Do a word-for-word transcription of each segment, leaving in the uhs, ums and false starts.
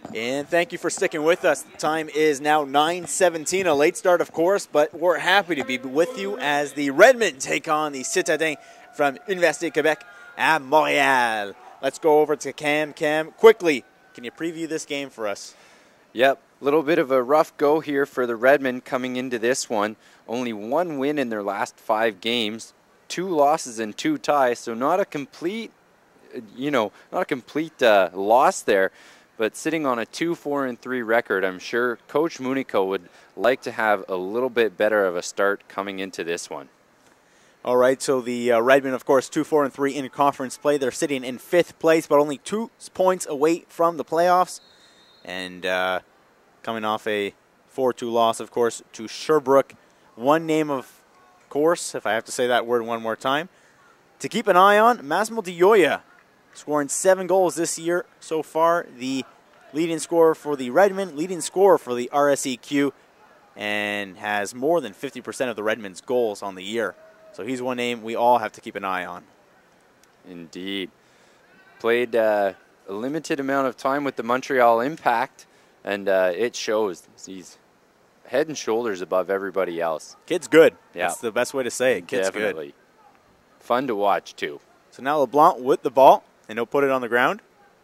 And thank you for sticking with us. The time is now nine seventeen, a late start, of course, but we're happy to be with you as the Redmen take on the Citadins from Université Québec at Montréal. Let's go over to Cam. Cam, quickly, can you preview this game for us? Yep, a little bit of a rough go here for the Redmen coming into this one. Only one win in their last five games, two losses and two ties, so not a complete, you know, not a complete uh, loss there. But sitting on a two, four, and three record, I'm sure Coach Munico would like to have a little bit better of a start coming into this one. All right, so the uh, Redmen, of course, two, four, and three in conference play. They're sitting in fifth place, but only two points away from the playoffs. And uh, coming off a four two loss, of course, to Sherbrooke. One name, of course, if I have to say that word one more time, to keep an eye on, Massimo Di Gioia, scoring seven goals this year so far. The leading scorer for the Redmen, leading scorer for the R S E Q, and has more than fifty percent of the Redmen's goals on the year. So he's one name we all have to keep an eye on. Indeed. Played uh, a limited amount of time with the Montreal Impact, and uh, it shows. He's head and shoulders above everybody else. Kid's good. Yeah. That's the best way to say it. Kid's Definitely. good. Fun to watch, too. So now LeBlanc with the ball, and he'll put it on the ground.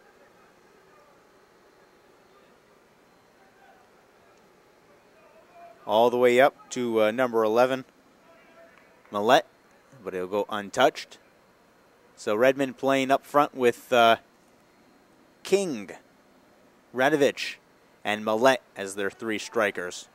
All the way up to uh, number eleven, Millette, but it'll go untouched. So Redmen playing up front with uh, King, Radovich, and Millette as their three strikers.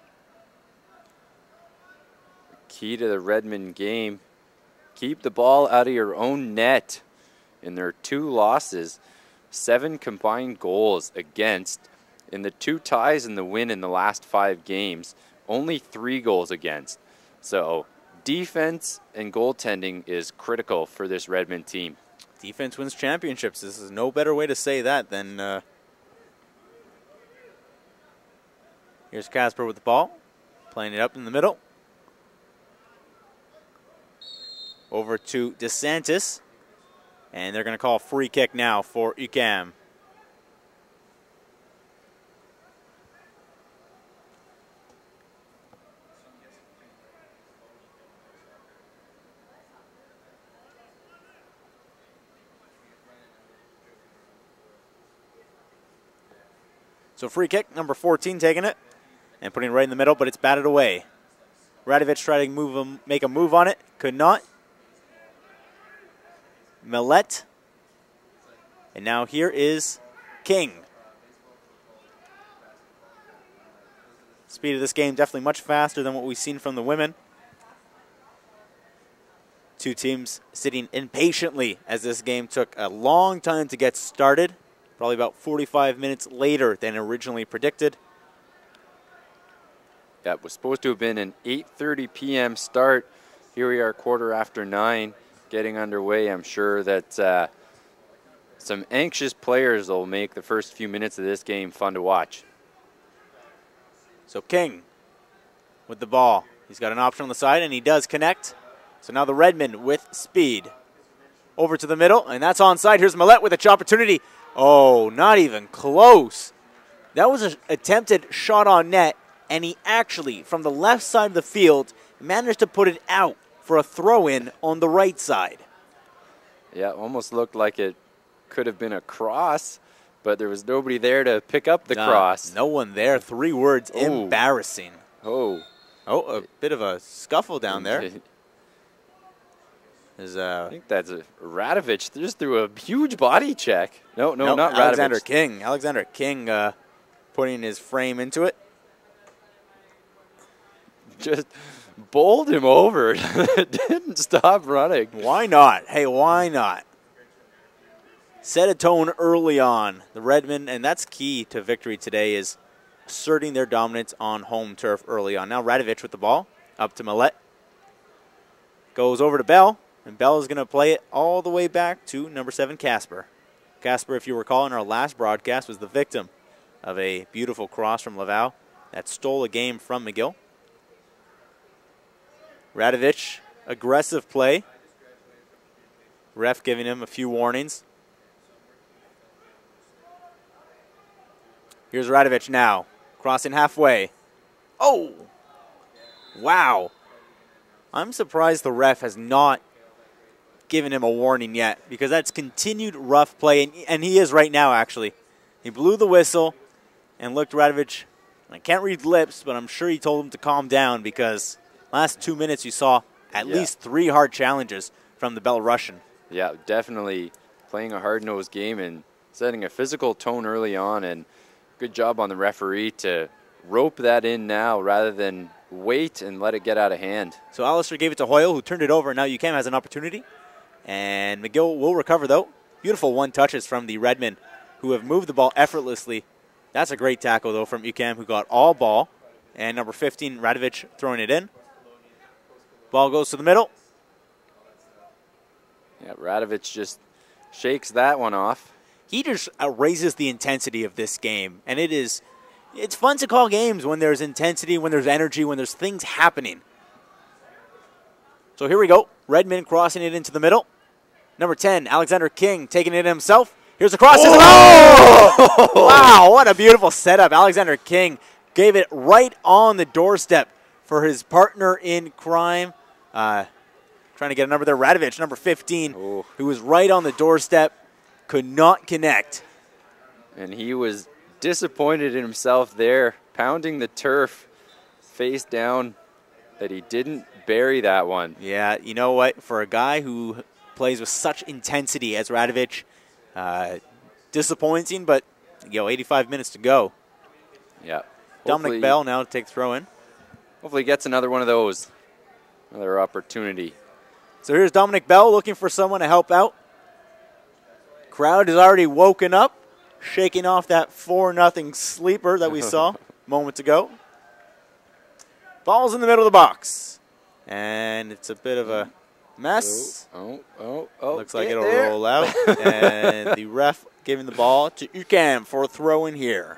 Key to the Redmen game, keep the ball out of your own net. In their two losses, seven combined goals against. In the two ties and the win in the last five games, only three goals against. So defense and goaltending is critical for this Redmen team. Defense wins championships. This is no better way to say that than... Uh, here's Casper with the ball, playing it up in the middle. Over to DeSantis. And they're going to call a free kick now for U Q A M. So free kick, number fourteen taking it and putting it right in the middle, but it's batted away. Radovich tried to move him, make a move on it, could not. Millette. And now here is King. Speed of this game definitely much faster than what we've seen from the women. Two teams sitting impatiently as this game took a long time to get started. Probably about forty-five minutes later than originally predicted. That was supposed to have been an eight thirty p m start. Here we are, quarter after nine. Getting underway. I'm sure that uh, some anxious players will make the first few minutes of this game fun to watch. So King with the ball. He's got an option on the side, and he does connect. So now the Redmen with speed. Over to the middle, and that's onside. Here's Millette with a opportunity. Oh, not even close. That was an attempted shot on net, and he actually, from the left side of the field, managed to put it out for a throw-in on the right side. Yeah, almost looked like it could have been a cross, but there was nobody there to pick up the no, cross. No one there. Three words. Oh. Embarrassing. Oh. Oh, a bit of a scuffle down there. Is, uh, I think that's a Radovich just threw a huge body check. No, no, no not Alexander Radovich. King. Alexander King uh, putting his frame into it. Just bowled him over. Didn't stop running. Why not? Hey, why not? Set a tone early on. The Redmen, and that's key to victory today, is asserting their dominance on home turf early on. Now Radovich with the ball. Up to Millette. Goes over to Bell. And Bell is going to play it all the way back to number seven, Casper. Casper, if you recall, in our last broadcast, was the victim of a beautiful cross from Laval that stole a game from McGill. Radovich, aggressive play. Ref giving him a few warnings. Here's Radovic now, crossing halfway. Oh! Wow. I'm surprised the ref has not given him a warning yet, because that's continued rough play, and, and he is right now, actually. He blew the whistle and looked Radovic. I can't read lips, but I'm sure he told him to calm down, because last two minutes you saw at yeah. least three hard challenges from the Belarusian. Yeah, definitely playing a hard-nosed game and setting a physical tone early on, and good job on the referee to rope that in now rather than wait and let it get out of hand. So Alistair gave it to Hoyle, who turned it over, and now U Q A M has an opportunity. And McGill will recover, though. Beautiful one touches from the Redmen, who have moved the ball effortlessly. That's a great tackle, though, from U Q A M, who got all ball. And number fifteen, Radovic, throwing it in. Ball goes to the middle. Yeah, Radovic just shakes that one off. He just uh, raises the intensity of this game. And it is, it's fun to call games when there's intensity, when there's energy, when there's things happening. So here we go. Redmen crossing it into the middle. Number ten, Alexander King, taking it himself. Here's the cross. Oh! Oh! Wow, what a beautiful setup. Alexander King gave it right on the doorstep for his partner in crime. Uh, trying to get a number there. Radovic, number fifteen, Ooh. who was right on the doorstep, could not connect. And he was disappointed in himself there, pounding the turf face down, that he didn't bury that one. Yeah, you know what? For a guy who plays with such intensity as Radovic, uh, disappointing, but you know, eighty-five minutes to go. Yeah. Dominic Bell now to take throw in. Hopefully he gets another one of those. Another opportunity. So here's Dominic Bell looking for someone to help out. Crowd is already woken up, shaking off that four nothing sleeper that we saw moments ago. Ball's in the middle of the box. And it's a bit of a mess. Oh, oh, oh. oh Looks like it'll there. roll out. And the ref giving the ball to U Q A M for a throw in here.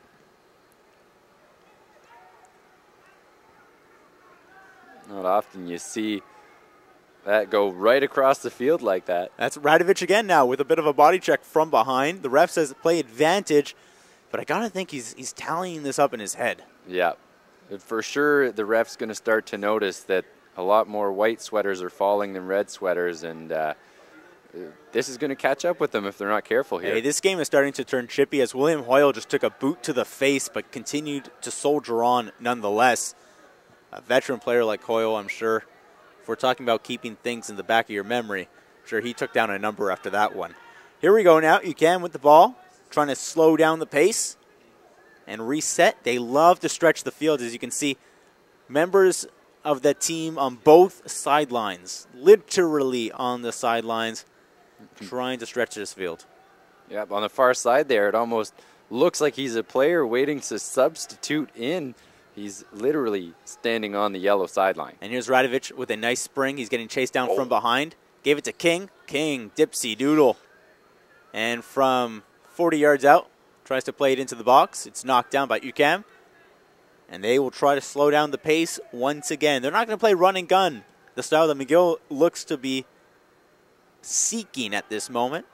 Not often you see that go right across the field like that. That's Radovic again now with a bit of a body check from behind. The ref says play advantage, but I got to think he's, he's tallying this up in his head. Yeah. For sure, the ref's going to start to notice that a lot more white sweaters are falling than red sweaters, and uh, this is going to catch up with them if they're not careful here. Hey, this game is starting to turn chippy as William Hoyle just took a boot to the face but continued to soldier on nonetheless. A veteran player like Hoyle, I'm sure, if we're talking about keeping things in the back of your memory, I'm sure he took down a number after that one. Here we go now. U Q A M with the ball, trying to slow down the pace and reset. They love to stretch the field, as you can see. Members of the team on both sidelines, literally on the sidelines, trying to stretch this field. Yep, on the far side there, it almost looks like he's a player waiting to substitute in. He's literally standing on the yellow sideline. And here's Radovic with a nice spring. He's getting chased down oh. from behind. Gave it to King. King, dipsy doodle. And from forty yards out, tries to play it into the box. It's knocked down by U Q A M. And they will try to slow down the pace once again. They're not going to play run and gun, the style that McGill looks to be seeking at this moment.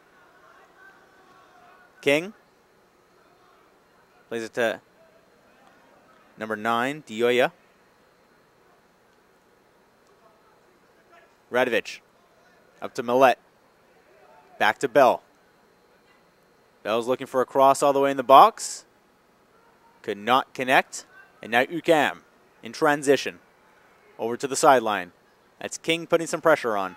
King plays it to number nine, Dioya. Radovic up to Millet. Back to Bell. Bell's looking for a cross all the way in the box. Could not connect. And now U Q A M in transition. Over to the sideline. That's King putting some pressure on.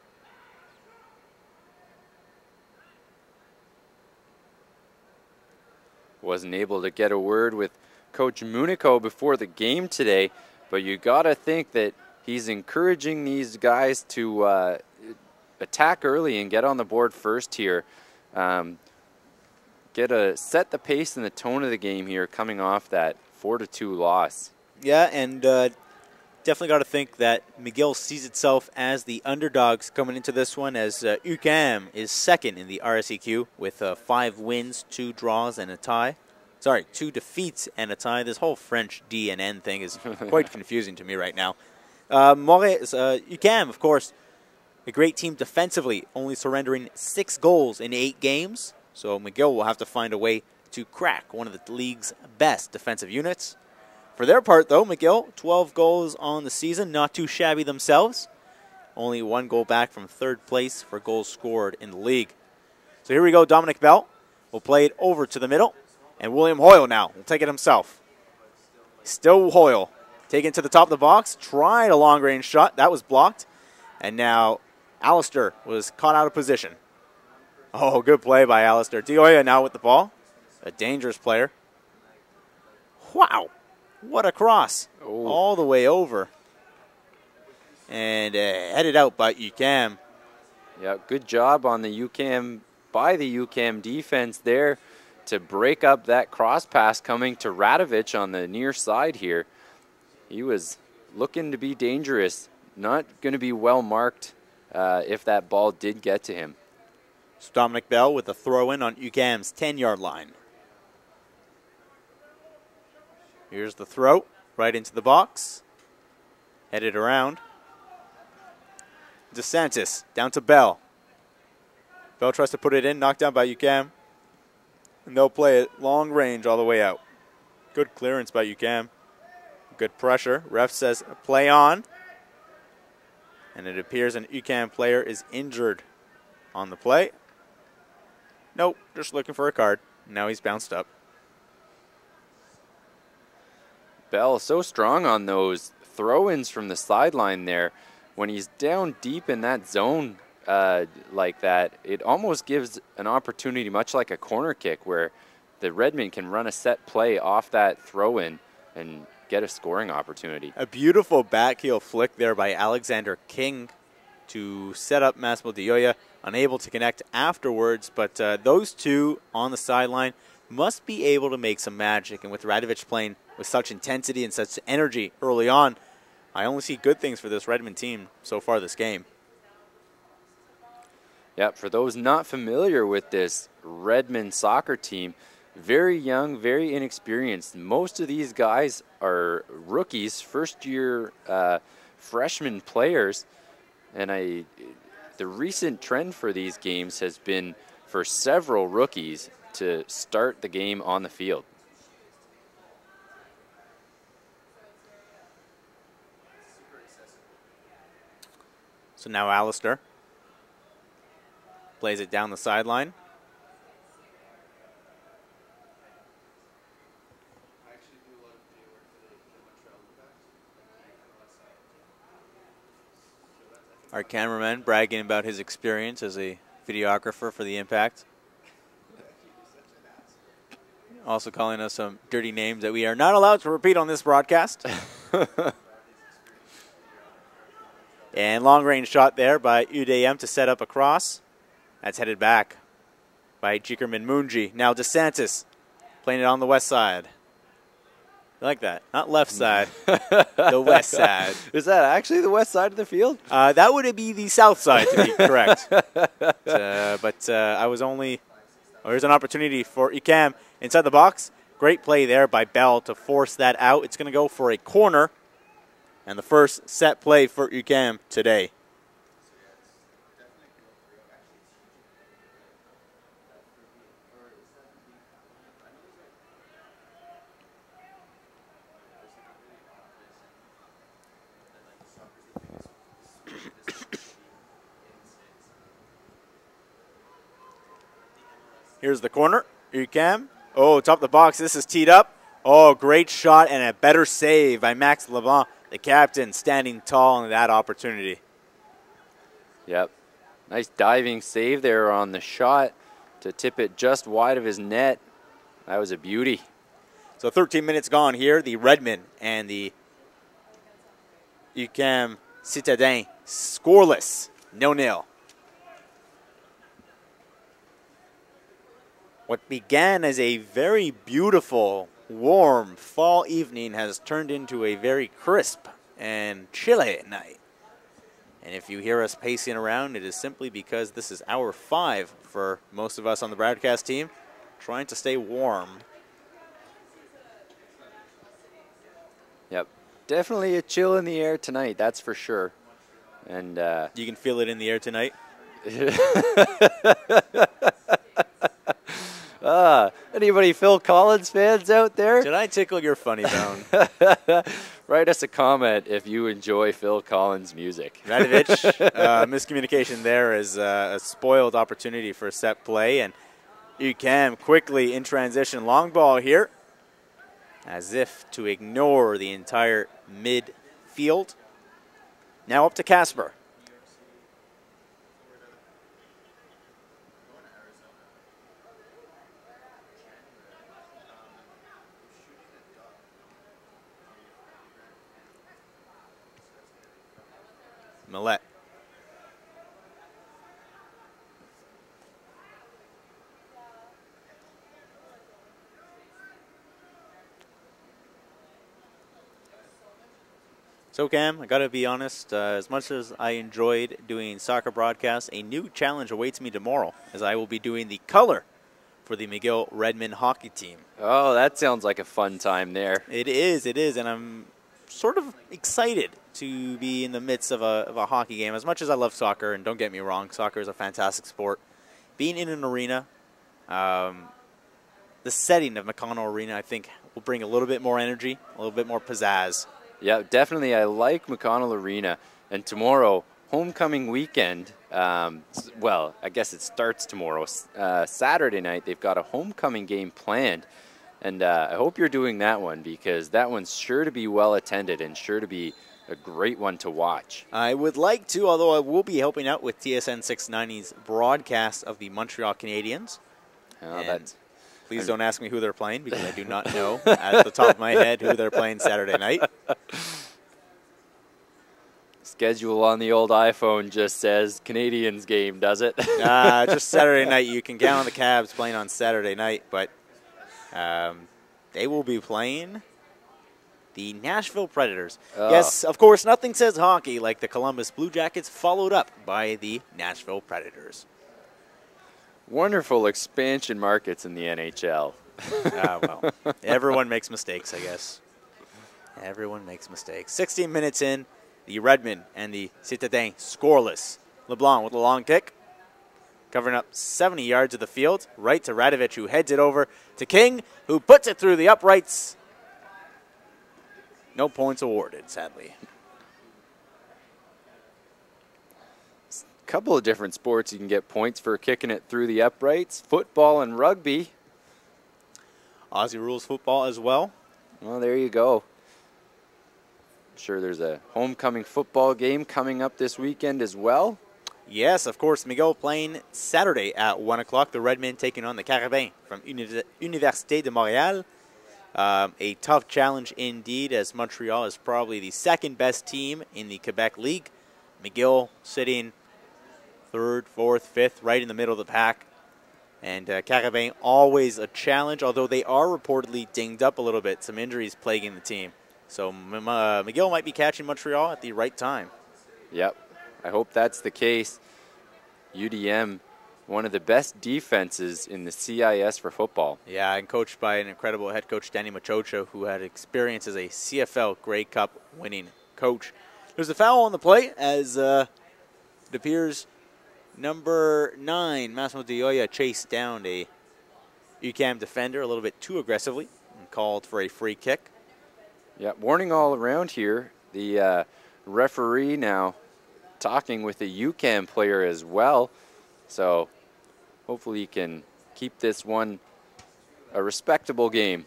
Wasn't able to get a word with Coach Munico before the game today, but you got to think that he's encouraging these guys to uh, attack early and get on the board first here. Um, get a set the pace and the tone of the game here coming off that four to two loss. Yeah, and uh, definitely got to think that McGill sees itself as the underdogs coming into this one, as uh, U Q A M is second in the R S E Q with uh, five wins, two draws, and a tie. Sorry, two defeats and a tie. This whole French D and N thing is quite confusing to me right now. Uh, Moret, uh, U Q A M, of course, a great team defensively, only surrendering six goals in eight games. So McGill will have to find a way to crack one of the league's best defensive units. For their part, though, McGill, twelve goals on the season, not too shabby themselves. Only one goal back from third place for goals scored in the league. So here we go, Dominic Bell will play it over to the middle, and William Hoyle now will take it himself. Still Hoyle, taken to the top of the box, tried a long-range shot, that was blocked, and now Alistair was caught out of position. Oh, good play by Alistair. Dioya now with the ball, a dangerous player. Wow, what a cross, oh. all the way over. And uh, headed out by U Q A M. Yeah, good job on the U Q A M, by the U Q A M defense there to break up that cross pass coming to Radovic on the near side here. He was looking to be dangerous, not going to be well marked uh, if that ball did get to him. So Dominic Bell with a throw-in on U Q A M's ten-yard line. Here's the throw, right into the box. Headed around. DeSantis down to Bell. Bell tries to put it in, knocked down by U Q A M. And they'll play it long range all the way out. Good clearance by U Q A M. Good pressure. Ref says play on. And it appears an U Q A M player is injured on the play. Nope, just looking for a card. Now he's bounced up. Bell so strong on those throw-ins from the sideline there. When he's down deep in that zone uh, like that, it almost gives an opportunity, much like a corner kick, where the Redmen can run a set play off that throw-in and get a scoring opportunity. A beautiful backheel flick there by Alexander King to set up Massimo Dioya, unable to connect afterwards, but uh, those two on the sideline must be able to make some magic, and with Radovic playing with such intensity and such energy early on, I only see good things for this Redmen team so far this game. Yeah, for those not familiar with this Redmen soccer team, very young, very inexperienced. Most of these guys are rookies, first-year uh, freshman players, and I, the recent trend for these games has been for several rookies to start the game on the field. So now Alistair plays it down the sideline. Our cameraman bragging about his experience as a videographer for the Impact. Also calling us some dirty names that we are not allowed to repeat on this broadcast. And long-range shot there by U D M to set up a cross. That's headed back by Jikerman Munji. Now DeSantis playing it on the west side. I like that. Not left side, the west side. Is that actually the west side of the field? Uh, that would be the south side, to be correct. uh, but uh, I was only... Oh, here's an opportunity for U Q A M inside the box. Great play there by Bell to force that out. It's going to go for a corner. And the first set play for U Q A M today. Here's the corner. U Q A M. Oh, top of the box. This is teed up. Oh, great shot and a better save by Max Leblanc. The captain standing tall on that opportunity. Yep. Nice diving save there on the shot to tip it just wide of his net. That was a beauty. So thirteen minutes gone here. The Redmen and the U Q A M Citadins scoreless. nil nil. What began as a very beautiful, warm fall evening has turned into a very crisp and chilly night. And if you hear us pacing around, it is simply because this is hour five for most of us on the broadcast team, trying to stay warm. Yep, definitely a chill in the air tonight, that's for sure. And uh, you can feel it in the air tonight? Uh, anybody Phil Collins fans out there? Did I tickle your funny bone? Write us a comment if you enjoy Phil Collins' music. Radovich, uh, miscommunication there is uh, a spoiled opportunity for set play, and U Q A M quickly in transition long ball here, as if to ignore the entire midfield. Now up to Casper. Millette. So Cam, I gotta be honest, uh, as much as I enjoyed doing soccer broadcasts, a new challenge awaits me tomorrow, as I will be doing the color for the McGill Redmen hockey team. Oh, that sounds like a fun time there. It is, it is, and I'm sort of excited to be in the midst of a, of a hockey game. As much as I love soccer, and don't get me wrong, soccer is a fantastic sport, being in an arena, um, the setting of McConnell Arena, I think, will bring a little bit more energy, a little bit more pizzazz. Yeah, definitely. I like McConnell Arena. And tomorrow, homecoming weekend, um, well, I guess it starts tomorrow. Uh, Saturday night, they've got a homecoming game planned. And uh, I hope you're doing that one, because that one's sure to be well attended and sure to be a great one to watch. I would like to, although I will be helping out with T S N six ninety's broadcast of the Montreal Canadiens. Oh, that's, please I'm don't ask me who they're playing, because I do not know at the top of my head who they're playing Saturday night. Schedule on the old iPhone just says Canadiens game, does it? uh, just Saturday night. You can count on the Cabs playing on Saturday night, but um, they will be playing the Nashville Predators. Oh. Yes, of course, nothing says hockey like the Columbus Blue Jackets, followed up by the Nashville Predators. Wonderful expansion markets in the N H L. Ah, well, everyone makes mistakes, I guess. Everyone makes mistakes. sixteen minutes in, the Redmen and the Citadins scoreless. LeBlanc with a long kick, covering up seventy yards of the field, right to Radovich, who heads it over to King, who puts it through the uprights. No points awarded, sadly. A couple of different sports you can get points for kicking it through the uprights. Football and rugby. Aussie rules football as well. Well, there you go. I'm sure there's a homecoming football game coming up this weekend as well. Yes, of course. McGill playing Saturday at one o'clock. The Redmen taking on the Carabins from Uni- Université de Montréal. Um, a tough challenge indeed, as Montreal is probably the second best team in the Quebec League. McGill sitting third, fourth, fifth, right in the middle of the pack. And uh, Carabins always a challenge, although they are reportedly dinged up a little bit. Some injuries plaguing the team. So uh, McGill might be catching Montreal at the right time. Yep, I hope that's the case. U D M, one of the best defenses in the C I S for football. Yeah, and coached by an incredible head coach, Danny Machocha, who had experience as a C F L Grey Cup winning coach. There's a foul on the play, as uh, it appears number nine, Massimo Dioia, chased down a U Q A M defender a little bit too aggressively and called for a free kick. Yeah, warning all around here. The uh, referee now talking with a U Q A M player as well. So hopefully you can keep this one a respectable game.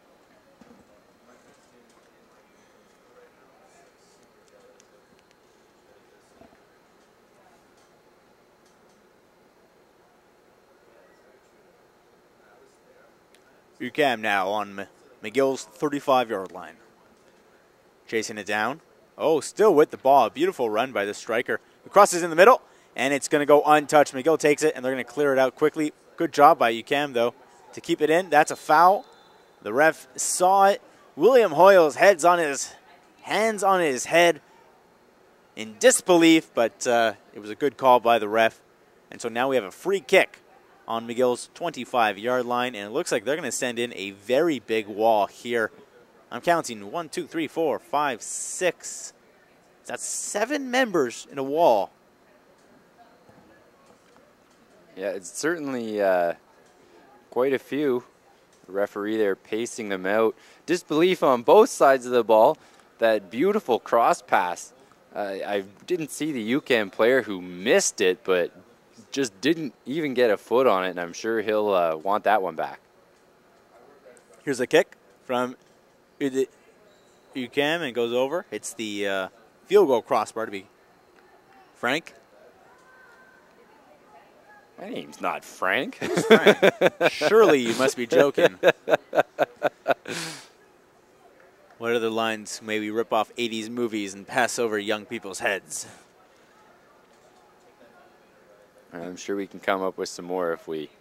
U Q A M now on McGill's thirty-five yard line. Chasing it down. Oh, still with the ball. Beautiful run by the striker. It crosses in the middle, and it's going to go untouched. McGill takes it, and they're going to clear it out quickly. Good job by U Q A M, though, to keep it in. That's a foul. The ref saw it. William Hoyle's head's on his hands on his head in disbelief, but uh, it was a good call by the ref. And so now we have a free kick on McGill's twenty-five yard line, and it looks like they're going to send in a very big wall here. I'm counting one, two, three, four, five, six. That's seven members in a wall. Yeah, it's certainly uh, quite a few. The referee there pacing them out. Disbelief on both sides of the ball. That beautiful cross pass. Uh, I didn't see the U QAM player who missed it, but just didn't even get a foot on it, and I'm sure he'll uh, want that one back. Here's a kick from U QAM and goes over. It's the uh, field goal crossbar to be frank. My name's not Frank. Who's Frank? Surely you must be joking. What other lines may we rip off eighties movies and pass over young people's heads? I'm sure we can come up with some more if we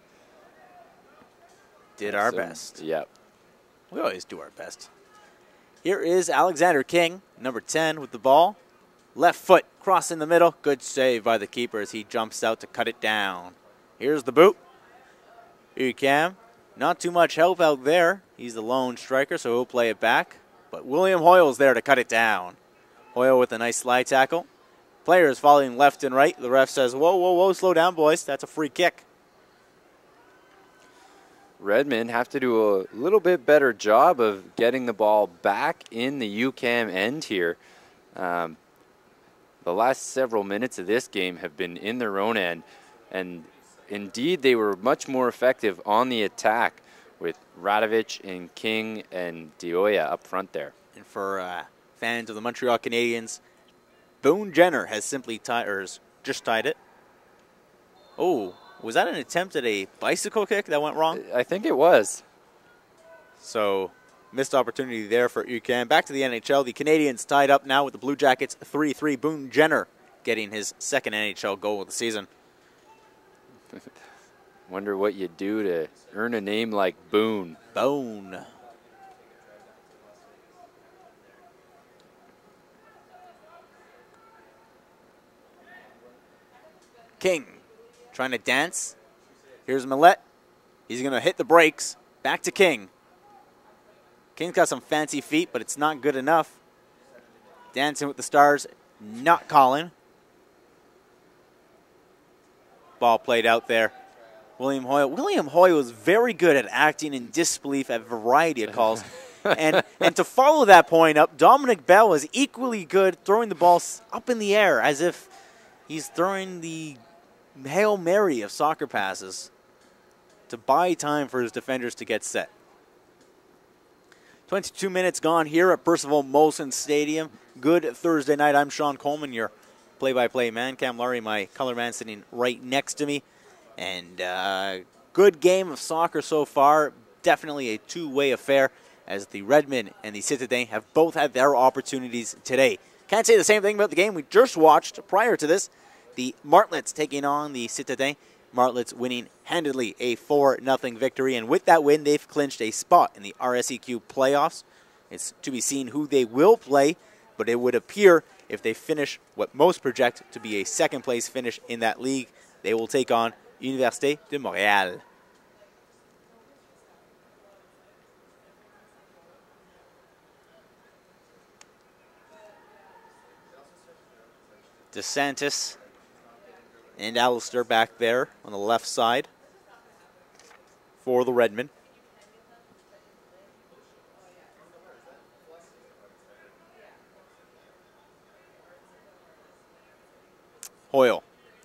did our some, best. Yep. We always do our best. Here is Alexander King, number ten, with the ball. Left foot, cross in the middle. Good save by the keeper as he jumps out to cut it down. Here's the boot. U QAM, not too much help out there. He's the lone striker, so he'll play it back. But William Hoyle's there to cut it down. Hoyle with a nice slide tackle. Players following left and right. The ref says, whoa, whoa, whoa, slow down, boys. That's a free kick. Redmen have to do a little bit better job of getting the ball back in the U QAM end here. Um, the last several minutes of this game have been in their own end, and indeed they were much more effective on the attack with Radovic and King and Dioya up front there. And for uh, fans of the Montreal Canadiens, Boone Jenner has simply tied, or has just tied it. Oh, was that an attempt at a bicycle kick that went wrong? I think it was. So, missed opportunity there for U QAM. Back to the N H L. The Canadiens tied up now with the Blue Jackets three three. Boone Jenner getting his second N H L goal of the season. Wonder what you do to earn a name like Boone. Boone. King trying to dance. Here's Millette. He's going to hit the brakes. Back to King. King's got some fancy feet, but it's not good enough. Dancing with the Stars, not calling. Ball played out there. William Hoyle. William Hoyle was very good at acting in disbelief at a variety of calls. and and to follow that point up, Dominic Bell was equally good throwing the ball up in the air as if he's throwing the Hail Mary of soccer passes to buy time for his defenders to get set. twenty-two minutes gone here at Percival Molson Stadium. Good Thursday night. I'm Sean Coleman, your play-by-play man. Cam Laurie, my color man, sitting right next to me. And uh, good game of soccer so far. Definitely a two-way affair as the Redmen and the Citadins have both had their opportunities today. Can't say the same thing about the game we just watched prior to this. The Martlets taking on the Citadins. Martlets winning handedly a four nothing victory. And with that win, they've clinched a spot in the R S E Q playoffs. It's to be seen who they will play, but it would appear if they finish what most project to be a second-place finish in that league, they will take on Université de Montréal. DeSantis and Alistair back there on the left side for the Redmen. Hoyle.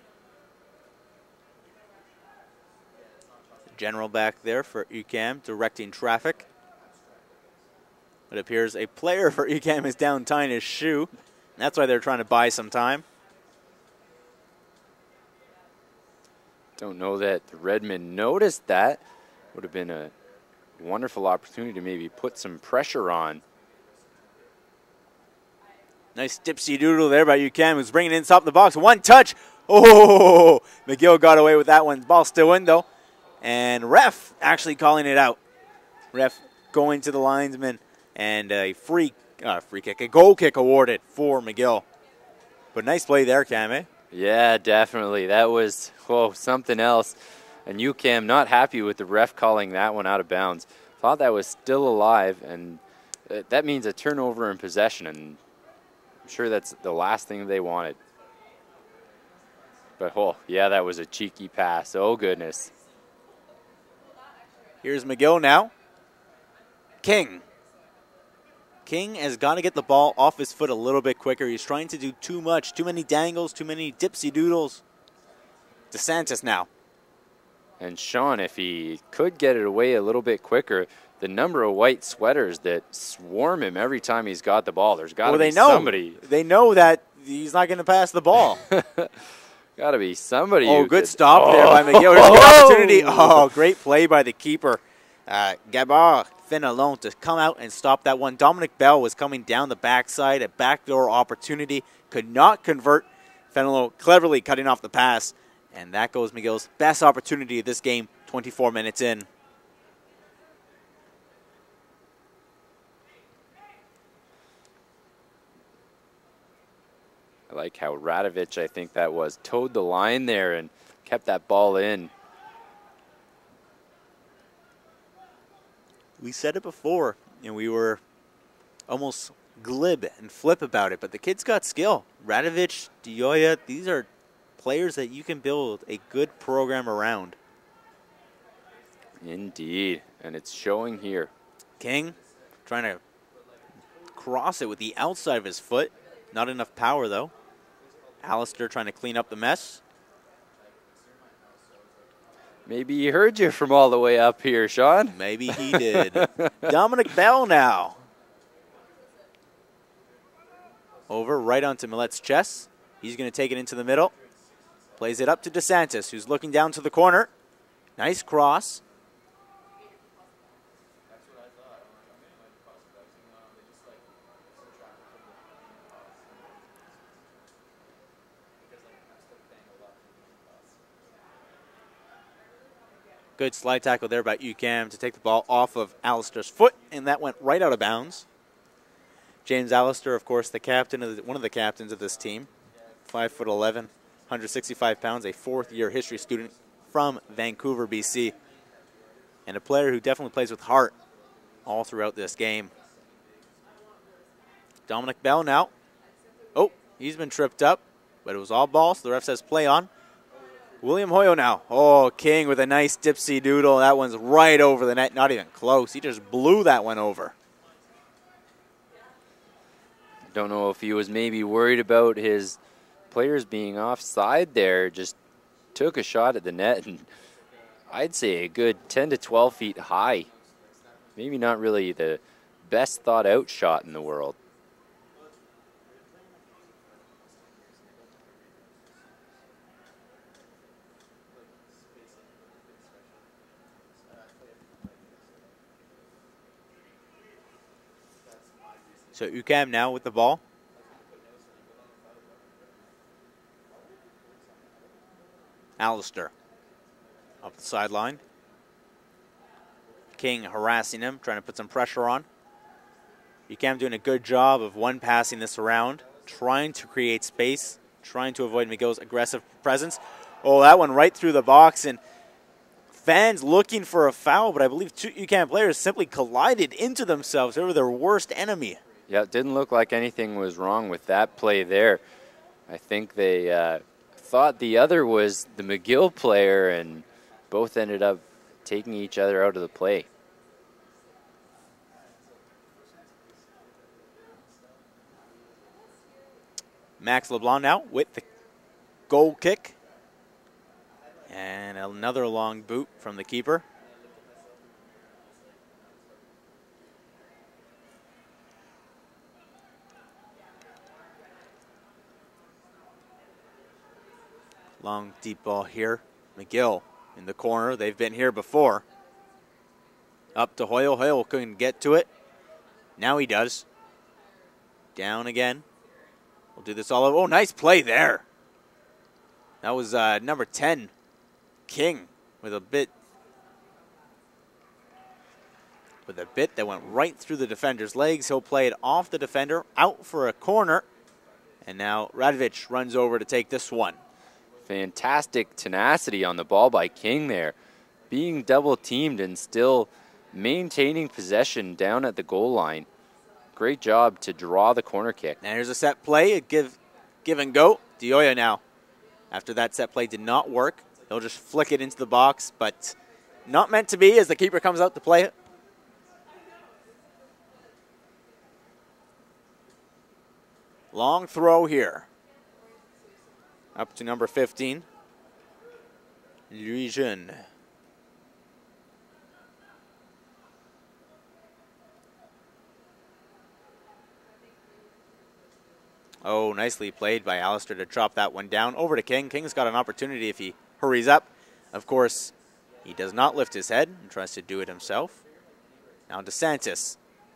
The general back there for U QAM directing traffic. It appears a player for U QAM is down tying his shoe. That's why they're trying to buy some time. Don't know that the Redmen noticed that. Would have been a wonderful opportunity to maybe put some pressure on. Nice dipsy doodle there by U QAM, who's bringing it inside the box. One touch. Oh, McGill got away with that one. Ball still in, though. And ref actually calling it out. Ref going to the linesman. And a free, uh, free kick, a goal kick awarded for McGill. But nice play there, Cam, eh? Yeah, definitely. That was, whoa, something else. And U QAM not happy with the ref calling that one out of bounds. Thought that was still alive, and uh, that means a turnover in possession, and I'm sure that's the last thing they wanted. But, oh, yeah, that was a cheeky pass. Oh, goodness. Here's McGill now. King. King has got to get the ball off his foot a little bit quicker. He's trying to do too much. Too many dangles, too many dipsy doodles. DeSantis now. And Sean, if he could get it away a little bit quicker, the number of white sweaters that swarm him every time he's got the ball, there's got to well, be they know. somebody. They know that he's not going to pass the ball. Got to be somebody. Oh, who good could, stop oh. there by McGill. There's the opportunity. Oh, great play by the keeper. Uh, Gabard Fenelon to come out and stop that one. Dominic Bell was coming down the backside, a backdoor opportunity. Could not convert. Fenelon cleverly cutting off the pass. And that goes McGill's best opportunity of this game, twenty-four minutes in. I like how Radovich, I think that was, towed the line there and kept that ball in. We said it before, and we were almost glib and flip about it, but the kid's got skill. Radovich, Dioya, these are players that you can build a good program around. Indeed, and it's showing here. King trying to cross it with the outside of his foot. Not enough power, though. Alistair trying to clean up the mess. Maybe he heard you from all the way up here, Sean. Maybe he did. Dominic Bell now. Over right onto Millet's chest. He's going to take it into the middle. Plays it up to DeSantis, who's looking down to the corner. Nice cross. Good slide tackle there by U Q A M to take the ball off of Alistair's foot, and that went right out of bounds. James Alistair, of course, the captain of the, one of the captains of this team, five foot eleven, one hundred sixty-five pounds, a fourth-year history student from Vancouver, B C, and a player who definitely plays with heart all throughout this game. Dominic Bell now. Oh, he's been tripped up, but it was all ball, so the ref says play on. William Hoyo now. Oh, King with a nice dipsy doodle. That one's right over the net. Not even close. He just blew that one over. Don't know if he was maybe worried about his players being offside there. Just took a shot at the net, and I'd say a good ten to twelve feet high. Maybe not really the best thought out shot in the world. So U Q A M now with the ball. Alistair up the sideline. King harassing him, trying to put some pressure on. U Q A M doing a good job of one passing this around, trying to create space, trying to avoid McGill's aggressive presence. Oh, that one right through the box, and fans looking for a foul, but I believe two U Q A M players simply collided into themselves. They were their worst enemy. Yeah, it didn't look like anything was wrong with that play there. I think they uh, thought the other was the McGill player, and both ended up taking each other out of the play. Max LeBlanc now with the goal kick. And another long boot from the keeper. Long deep ball here. McGill in the corner. They've been here before. Up to Hoyle. Hoyle couldn't get to it. Now he does. Down again. We'll do this all over. Oh, nice play there. That was uh, number ten, King, with a bit with a bit that went right through the defender's legs. He'll play it off the defender, out for a corner. And now Radovich runs over to take this one. Fantastic tenacity on the ball by King there. Being double teamed and still maintaining possession down at the goal line. Great job to draw the corner kick. And here's a set play, a give, give and go. Dioya now. After that set play did not work, he'll just flick it into the box, but not meant to be as the keeper comes out to play it. Long throw here. Up to number fifteen. Louis Jeune. Oh, nicely played by Alistair to chop that one down. Over to King. King's got an opportunity if he hurries up. Of course, he does not lift his head and tries to do it himself. Now DeSantis.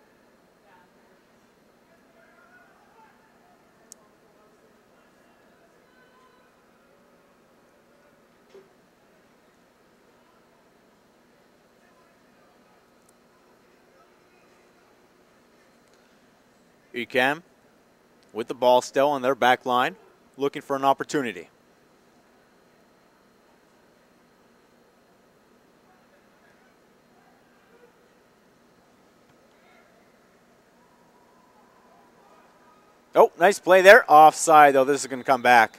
U Q A M with the ball still on their back line, looking for an opportunity. Oh, nice play there. Offside, though. This is going to come back.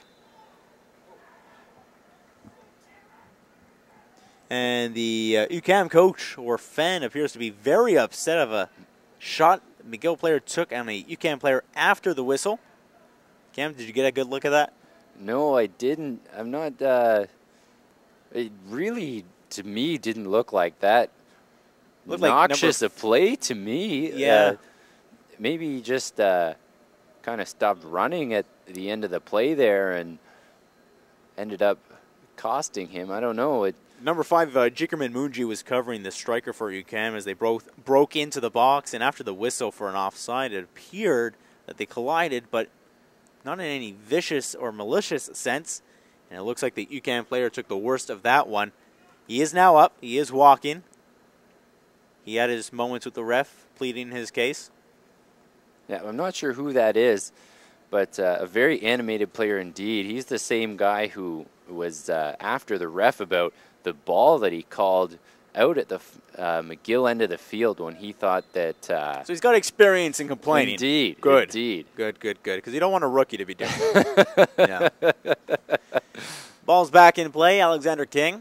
And the uh, U Q A M coach, or fan, appears to be very upset of a shot McGill player took on a U Q A M player after the whistle. Cam, did you get a good look at that? No, I didn't. I'm not. Uh, it really, to me, didn't look like that. Looked noxious like a play to me. Yeah. Uh, maybe he just uh, kind of stopped running at the end of the play there and ended up costing him. I don't know. It, Number five, uh, Jikerman Munji was covering the striker for U Q A M as they both broke into the box, and after the whistle for an offside, it appeared that they collided, but not in any vicious or malicious sense. And it looks like the U Q A M player took the worst of that one. He is now up. He is walking. He had his moments with the ref pleading his case. Yeah, I'm not sure who that is, but uh, a very animated player indeed. He's the same guy who was uh, after the ref about the ball that he called out at the uh, McGill end of the field when he thought that... Uh, so he's got experience in complaining. Indeed. Good. Indeed. Good, good, good. Because you don't want a rookie to be doing it. Yeah. Ball's back in play. Alexander King.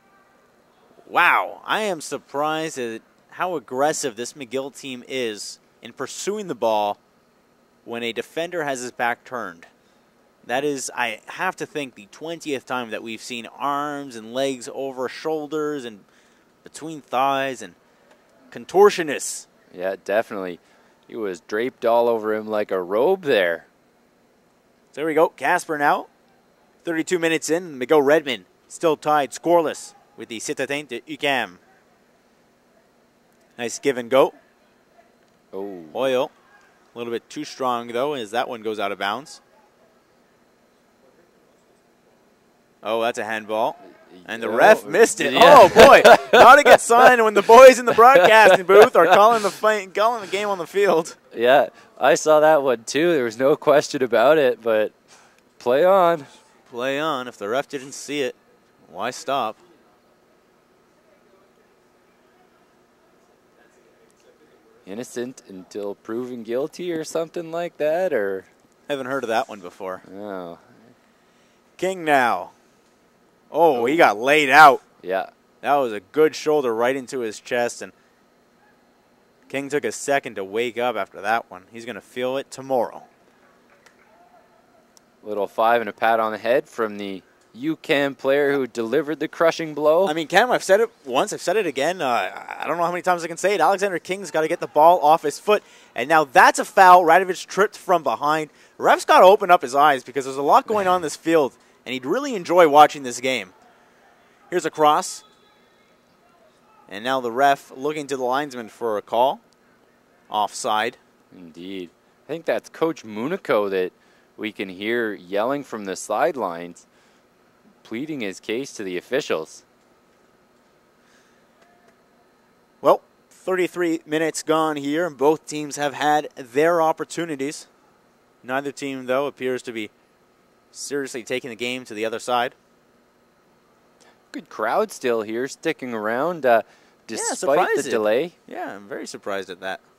Wow. I am surprised at how aggressive this McGill team is in pursuing the ball when a defender has his back turned. That is, I have to think, the twentieth time that we've seen arms and legs over shoulders and between thighs and contortionists. Yeah, definitely. He was draped all over him like a robe there. So there we go. Casper now. thirty-two minutes in. McGill Redmen still tied scoreless with the Citadins de U Q A M. Nice give and go. Oh. Oil. A little bit too strong, though, as that one goes out of bounds. Oh, that's a handball. And the ref missed it. Yeah. Oh, boy. Not a good sign when the boys in the broadcasting booth are calling the fight, calling the game on the field. Yeah, I saw that one too. There was no question about it, but play on. Play on. If the ref didn't see it, why stop? Innocent until proven guilty or something like that, or? Haven't heard of that one before. Oh. King now. Oh, he got laid out. Yeah. That was a good shoulder right into his chest, and King took a second to wake up after that one. He's going to feel it tomorrow. Little five and a pat on the head from the U Q A M player who delivered the crushing blow. I mean, Cam, I've said it once. I've said it again. Uh, I don't know how many times I can say it. Alexander King's got to get the ball off his foot, and now that's a foul. Radovich tripped from behind. The ref's got to open up his eyes because there's a lot going on in this field, and he'd really enjoy watching this game. Here's a cross. And now the ref looking to the linesman for a call. Offside. Indeed. I think that's Coach Munico that we can hear yelling from the sidelines, pleading his case to the officials. Well, thirty-three minutes gone here, and both teams have had their opportunities. Neither team, though, appears to be seriously taking the game to the other side. Good crowd still here, sticking around uh, despite yeah, the delay. Yeah, I'm very surprised at that.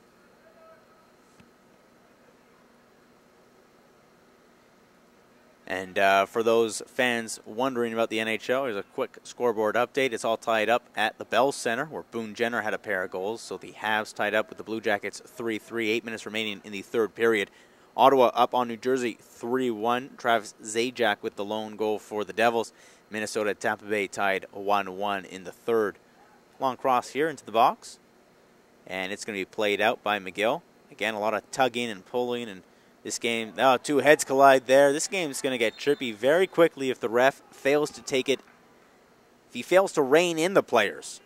And uh, for those fans wondering about the N H L, here's a quick scoreboard update. It's all tied up at the Bell Center, where Boone Jenner had a pair of goals. So the Habs tied up with the Blue Jackets three three, eight minutes remaining in the third period. Ottawa up on New Jersey three one. Travis Zajac with the lone goal for the Devils. Minnesota Tampa Bay tied one one in the third. Long cross here into the box. And it's going to be played out by McGill. Again, a lot of tugging and pulling, and this game, oh, two heads collide there. This game is going to get trippy very quickly if the ref fails to take it, if he fails to rein in the players.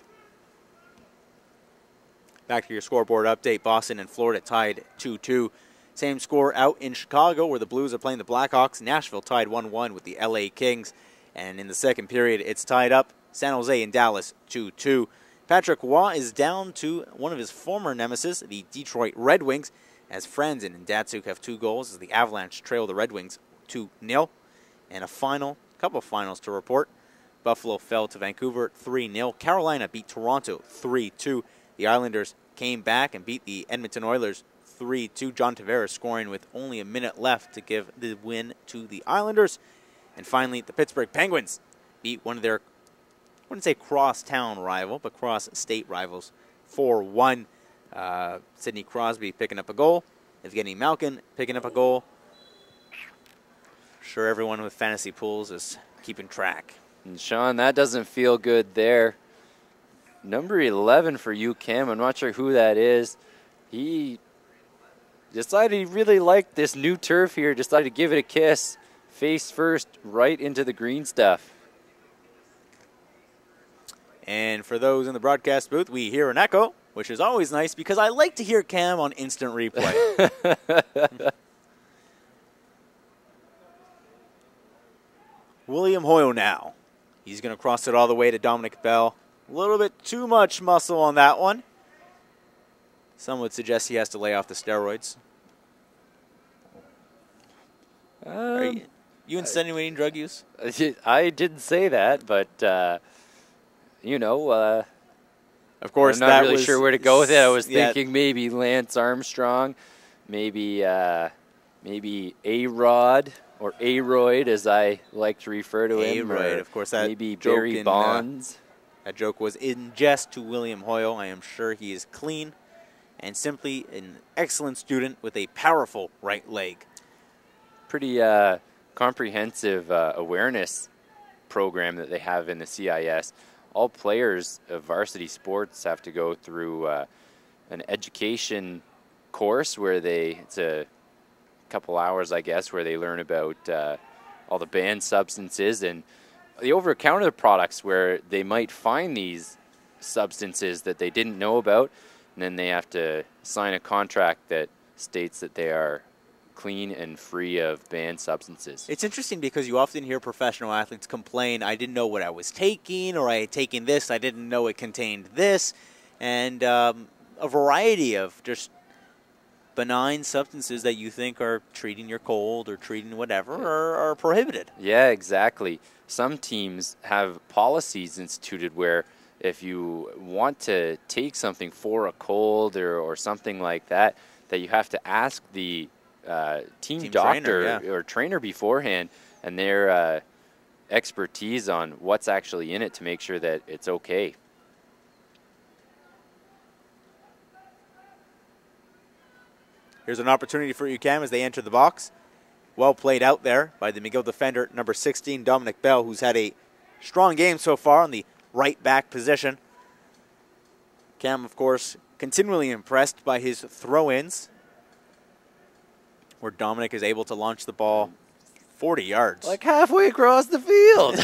Back to your scoreboard update. Boston and Florida tied two two. Same score out in Chicago, where the Blues are playing the Blackhawks. Nashville tied one one with the L A Kings. And in the second period, it's tied up. San Jose and Dallas two two. Patrick Waugh is down to one of his former nemesis, the Detroit Red Wings, as Franzen and Datsuk have two goals as the Avalanche trail the Red Wings two nil. And a final, couple of finals to report. Buffalo fell to Vancouver three nil. Carolina beat Toronto three two. The Islanders came back and beat the Edmonton Oilers three two. John Tavares scoring with only a minute left to give the win to the Islanders. And finally, the Pittsburgh Penguins beat one of their, I wouldn't say cross-town rival, but cross-state rivals four one. Uh, Sidney Crosby picking up a goal. Evgeny Malkin picking up a goal. Sure, everyone with fantasy pools is keeping track. And Sean, that doesn't feel good there. Number eleven for U Q A M, I'm not sure who that is. He decided he really liked this new turf here, decided to give it a kiss. Face first, right into the green stuff. And for those in the broadcast booth, we hear an echo, which is always nice because I like to hear Cam on instant replay. William Hoyle now. He's going to cross it all the way to Dominic Bell. A little bit too much muscle on that one. Some would suggest he has to lay off the steroids. Um, Are you, you insinuating uh, drug use? I didn't say that, but, uh, you know, uh, of course, I'm not that really was, sure where to go with it. I was yeah. thinking maybe Lance Armstrong, maybe uh, maybe A-Rod or A-Royd, as I like to refer to him. A-Royd, of course. That maybe Barry in, Bonds. Uh, that joke was in jest to William Hoyle. I am sure he is clean and simply an excellent student with a powerful right leg. Pretty uh, comprehensive uh, awareness program that they have in the C I S. All players of varsity sports have to go through uh, an education course where they, it's a couple hours, I guess, where they learn about uh, all the banned substances and the over-the-counter products where they might find these substances that they didn't know about, and then they have to sign a contract that states that they are clean and free of banned substances. It's interesting because you often hear professional athletes complain, I didn't know what I was taking, or I had taken this, I didn't know it contained this, and um, a variety of just benign substances that you think are treating your cold or treating whatever are, are prohibited. Yeah, exactly. Some teams have policies instituted where if you want to take something for a cold or, or something like that, that you have to ask the Uh, team, team doctor trainer, yeah. or trainer beforehand and their uh, expertise on what's actually in it to make sure that it's okay. Here's an opportunity for U Q A M as they enter the box. Well played out there by the McGill defender, number sixteen, Dominic Bell, who's had a strong game so far in the right back position. Cam, of course, continually impressed by his throw-ins, where Dominic is able to launch the ball forty yards. Like halfway across the field.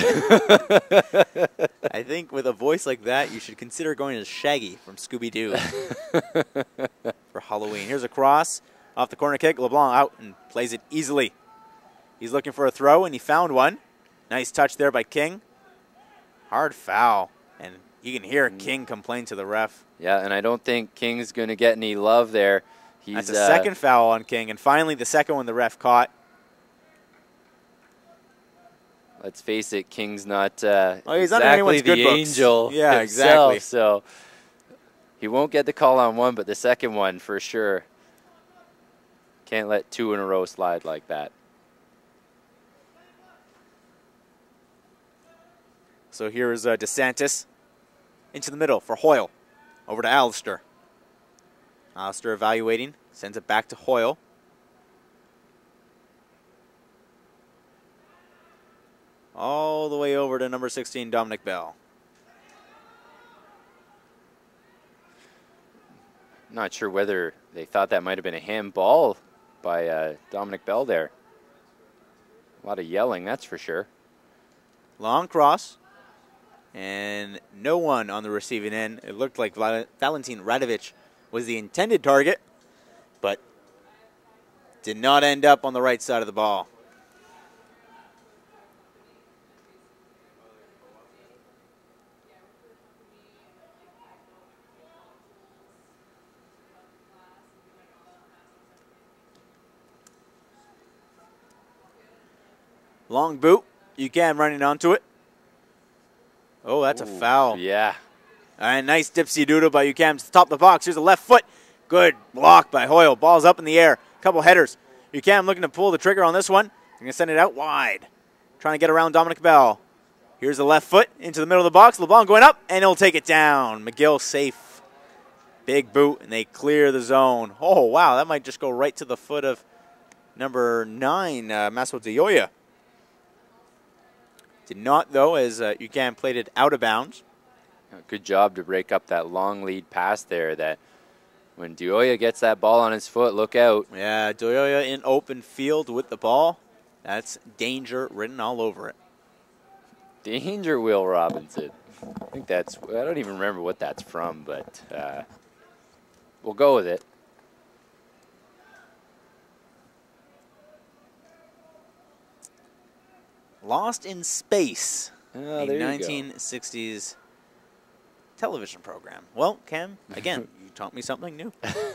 I think with a voice like that, you should consider going as Shaggy from Scooby-Doo for Halloween. Here's a cross off the corner kick. LeBlanc out and plays it easily. He's looking for a throw, and he found one. Nice touch there by King. Hard foul, and you can hear King complain to the ref. Yeah, and I don't think King's going to get any love there. He's, That's a uh, second foul on King, and finally the second one the ref caught. Let's face it, King's not uh, well, he's exactly the the books. angel yeah, himself, exactly. So he won't get the call on one, but the second one for sure. Can't let two in a row slide like that. So here is uh, DeSantis into the middle for Hoyle. Over to Alistair. Alistair evaluating. Sends it back to Hoyle. All the way over to number sixteen, Dominic Bell. Not sure whether they thought that might have been a handball by uh, Dominic Bell there. A lot of yelling, that's for sure. Long cross. And no one on the receiving end. It looked like Val Valentin Radovic was the intended target, but did not end up on the right side of the ball. Long boot. U Q A M running onto it. Oh, that's Ooh, a foul. Yeah. All right, nice dipsy doodle by U Q A M to top the box. Here's a left foot. Good block by Hoyle. Ball's up in the air. Couple headers. U Q A M looking to pull the trigger on this one. They're going to send it out wide. Trying to get around Dominic Bell. Here's the left foot into the middle of the box. LeBlanc going up, and he'll take it down. McGill safe. Big boot, and they clear the zone. Oh, wow, that might just go right to the foot of number nine, uh, Maso Dioya. Did not, though, as uh, U Q A M played it out of bounds. Good job to break up that long lead pass there. That when Dioya gets that ball on his foot, look out. Yeah, Dioya in open field with the ball. That's danger written all over it. Danger, Will Robinson. I think that's, I don't even remember what that's from, but uh, we'll go with it. Lost in Space, oh, a nineteen sixties television program. Well, Cam, again, you taught me something new.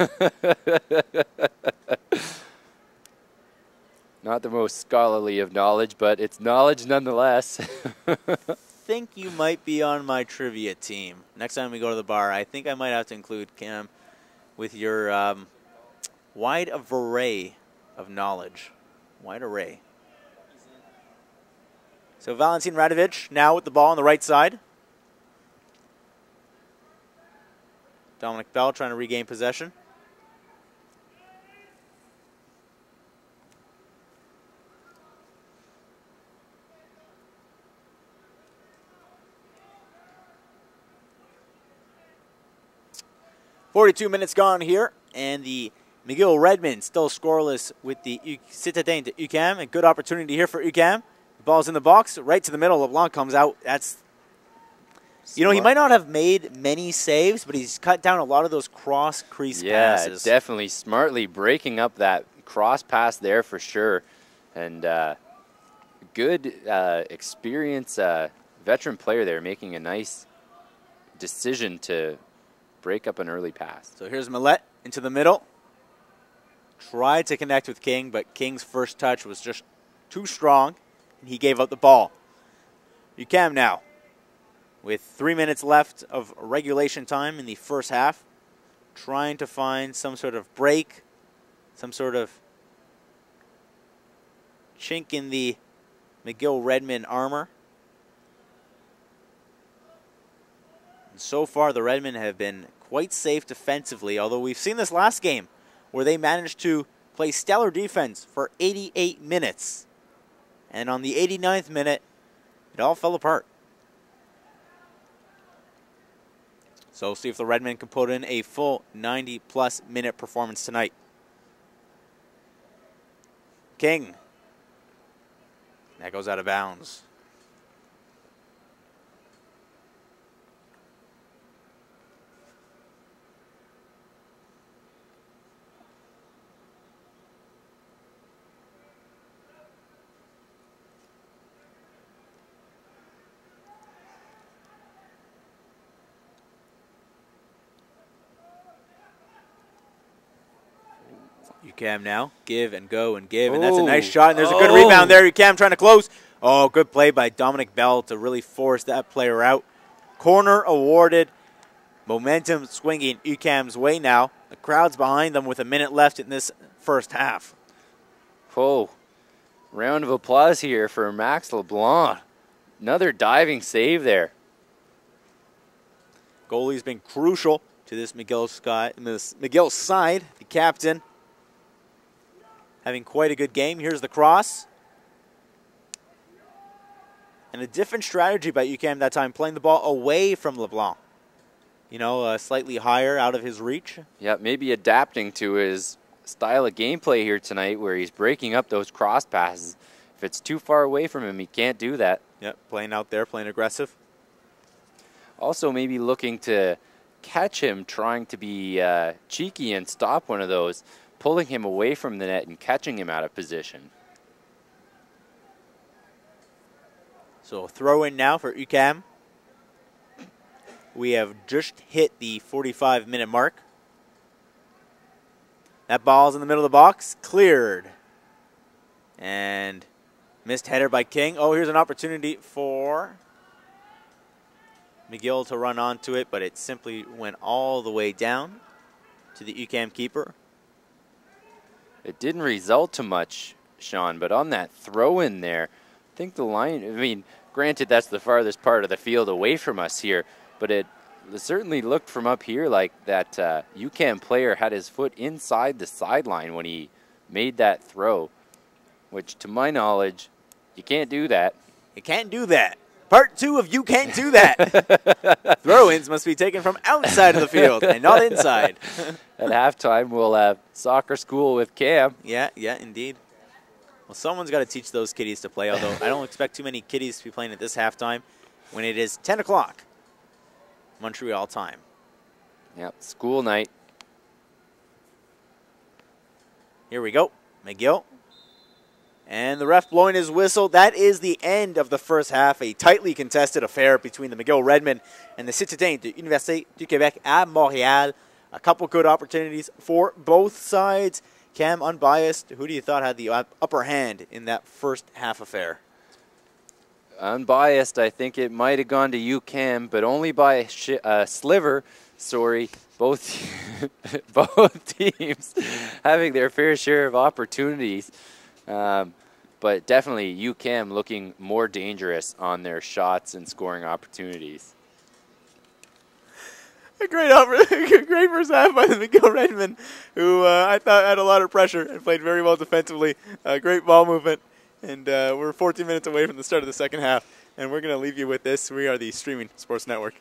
Not the most scholarly of knowledge, but it's knowledge nonetheless. Think you might be on my trivia team. Next time we go to the bar, I think I might have to include Cam with your um, wide array of knowledge. Wide array. So Valentin Radovic now with the ball on the right side. Dominic Bell trying to regain possession. forty-two minutes gone here, and the McGill Redmen still scoreless with the Citadins to U Q A M. A good opportunity here for U Q A M. The ball's in the box, right to the middle. LeBlanc comes out. That's, you know, he might not have made many saves, but he's cut down a lot of those cross crease yeah, passes. Yeah, definitely smartly breaking up that cross pass there for sure. And uh, good uh, experience, uh, veteran player there making a nice decision to break up an early pass. So here's Millette into the middle. Tried to connect with King, but King's first touch was just too strong, and he gave up the ball. U Q A M now, with three minutes left of regulation time in the first half, trying to find some sort of break, some sort of chink in the McGill Redmen armor. And so far, the Redmen have been quite safe defensively, although we've seen this last game where they managed to play stellar defense for eighty-eight minutes. And on the eighty-ninth minute, it all fell apart. So see if the Redmen can put in a full ninety plus minute performance tonight. King. That goes out of bounds. U Q A M now, give and go and give, and that's a nice shot, and there's a good oh. rebound there. U Q A M trying to close. Oh, good play by Dominic Bell to really force that player out. Corner awarded. Momentum swinging U Q A M's way now. The crowd's behind them with a minute left in this first half. Oh, round of applause here for Max LeBlanc. Another diving save there. Goalie's been crucial to this McGill sky, this McGill side. The captain having quite a good game. Here's the cross. And a different strategy by U Q A M that time, playing the ball away from LeBlanc. You know, uh, slightly higher, out of his reach. Yeah, maybe adapting to his style of gameplay here tonight where he's breaking up those cross passes. If it's too far away from him, he can't do that. Yep, playing out there, playing aggressive. Also maybe looking to catch him, trying to be uh, cheeky and stop one of those, pulling him away from the net and catching him out of position. So throw in now for U Q A M. We have just hit the forty-five minute mark. That ball's in the middle of the box, cleared. And missed header by King. Oh, here's an opportunity for McGill to run onto it, but it simply went all the way down to the U Q A M keeper. It didn't result to much, Sean, but on that throw in there, I think the line, I mean, granted that's the farthest part of the field away from us here, but it certainly looked from up here like that uh, U Q A M player had his foot inside the sideline when he made that throw, which to my knowledge, you can't do that. You can't do that. Part two of You Can't Do That. Throw-ins must be taken from outside of the field and not inside. At halftime, we'll have soccer school with Cam. Yeah, yeah, indeed. Well, someone's got to teach those kiddies to play, although I don't expect too many kiddies to be playing at this halftime when it is ten o'clock Montreal time. Yep, school night. Here we go. McGill. And the ref blowing his whistle. That is the end of the first half. A tightly contested affair between the McGill Redmen and the Citadins de l'Université du Québec à Montréal. A couple good opportunities for both sides. Cam, unbiased, who do you thought had the upper hand in that first half affair? Unbiased, I think it might have gone to U Q A M, but only by a sh uh, sliver. Sorry, both both teams having their fair share of opportunities. Um, but definitely U Q A M looking more dangerous on their shots and scoring opportunities. A great, great first half by the McGill Redmen, who uh, I thought had a lot of pressure and played very well defensively. Uh, great ball movement, and uh, we're fourteen minutes away from the start of the second half, and we're going to leave you with this. We are the Streaming Sports Network.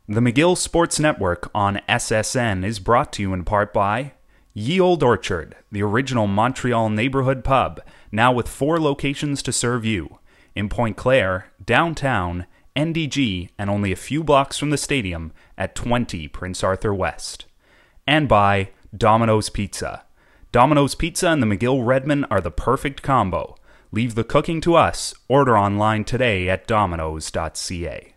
The McGill Sports Network on S S N is brought to you in part by Ye Old Orchard, the original Montreal neighborhood pub, now with four locations to serve you, in Pointe Claire, downtown, N D G, and only a few blocks from the stadium at twenty Prince Arthur West. And by Domino's Pizza. Domino's Pizza and the McGill Redmen are the perfect combo. Leave the cooking to us. Order online today at dominoes dot c a.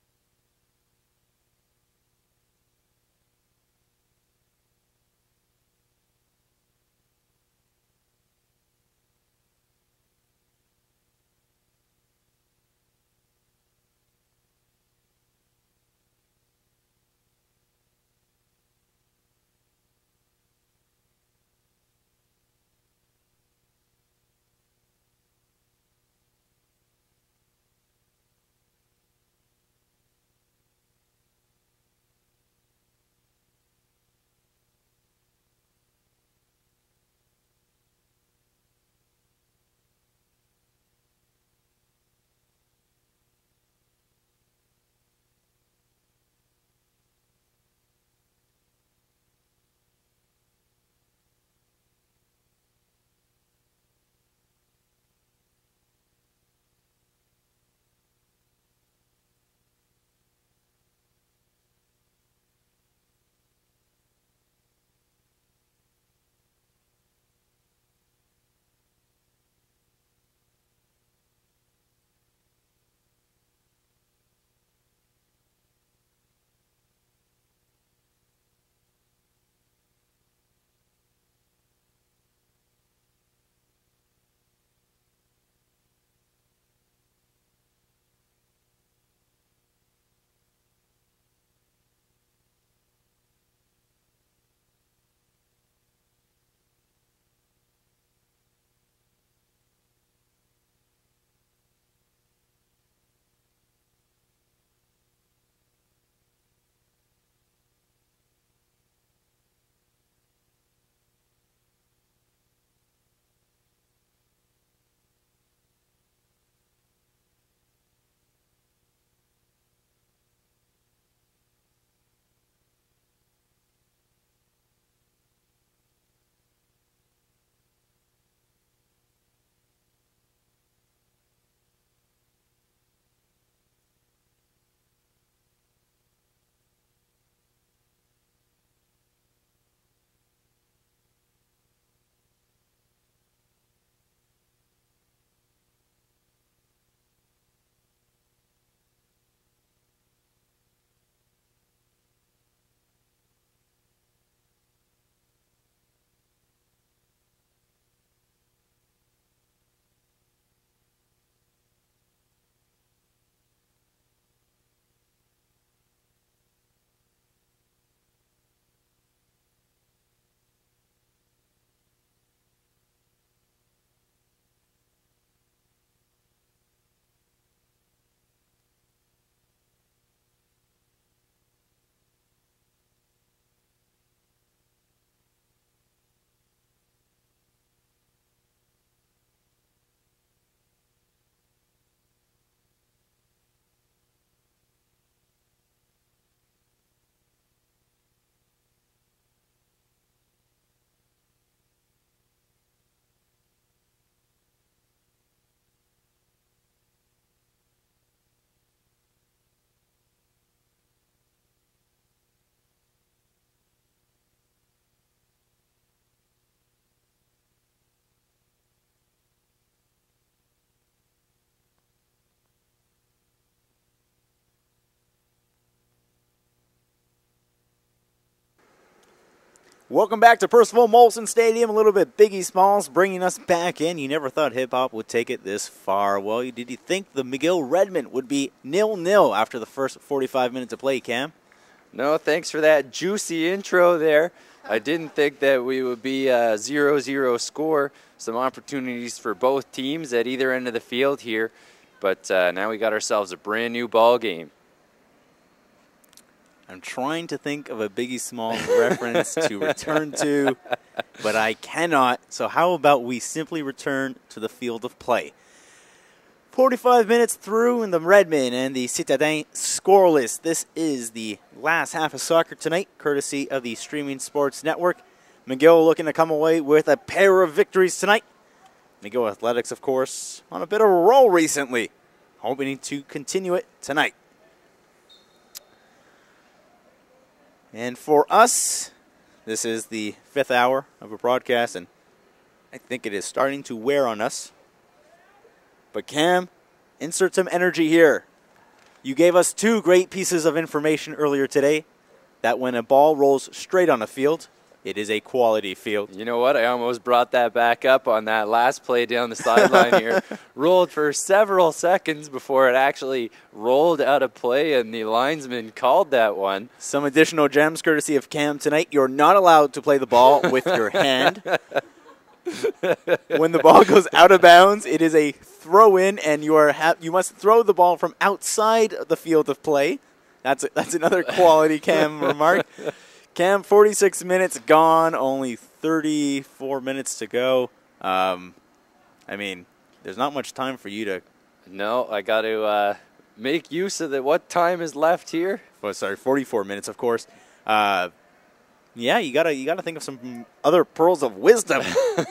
Welcome back to Percival Molson Stadium. A little bit Biggie Smalls bringing us back in. You never thought hip-hop would take it this far. Well, did you think the McGill Redmen would be nil nil after the first forty-five minutes of play, Cam? No, thanks for that juicy intro there. I didn't think that we would be a zero zero score. Some opportunities for both teams at either end of the field here. But uh, now we got ourselves a brand new ball game. I'm trying to think of a Biggie Smalls reference to return to, but I cannot. So how about we simply return to the field of play? forty-five minutes through in the Redmen and the Citadins scoreless. This is the last half of soccer tonight, courtesy of the Streaming Sports Network. McGill looking to come away with a pair of victories tonight. McGill Athletics, of course, on a bit of a roll recently, hoping to continue it tonight. And for us, this is the fifth hour of a broadcast, and I think it is starting to wear on us. But Cam, insert some energy here. You gave us two great pieces of information earlier today, that when a ball rolls straight on a field, it is a quality field. You know what? I almost brought that back up on that last play down the sideline here. Rolled for several seconds before it actually rolled out of play, and the linesman called that one. Some additional gems courtesy of Cam tonight. You're not allowed to play the ball with your hand. When the ball goes out of bounds, it is a throw-in, and you are ha you must throw the ball from outside the field of play. That's a, that's another quality Cam remark. Cam, forty-six minutes gone, only thirty-four minutes to go. Um, I mean, there's not much time for you to... No, I got to uh, make use of the, what time is left here? Oh, sorry, forty-four minutes, of course. Uh, yeah, you gotta you gotta think of some other pearls of wisdom.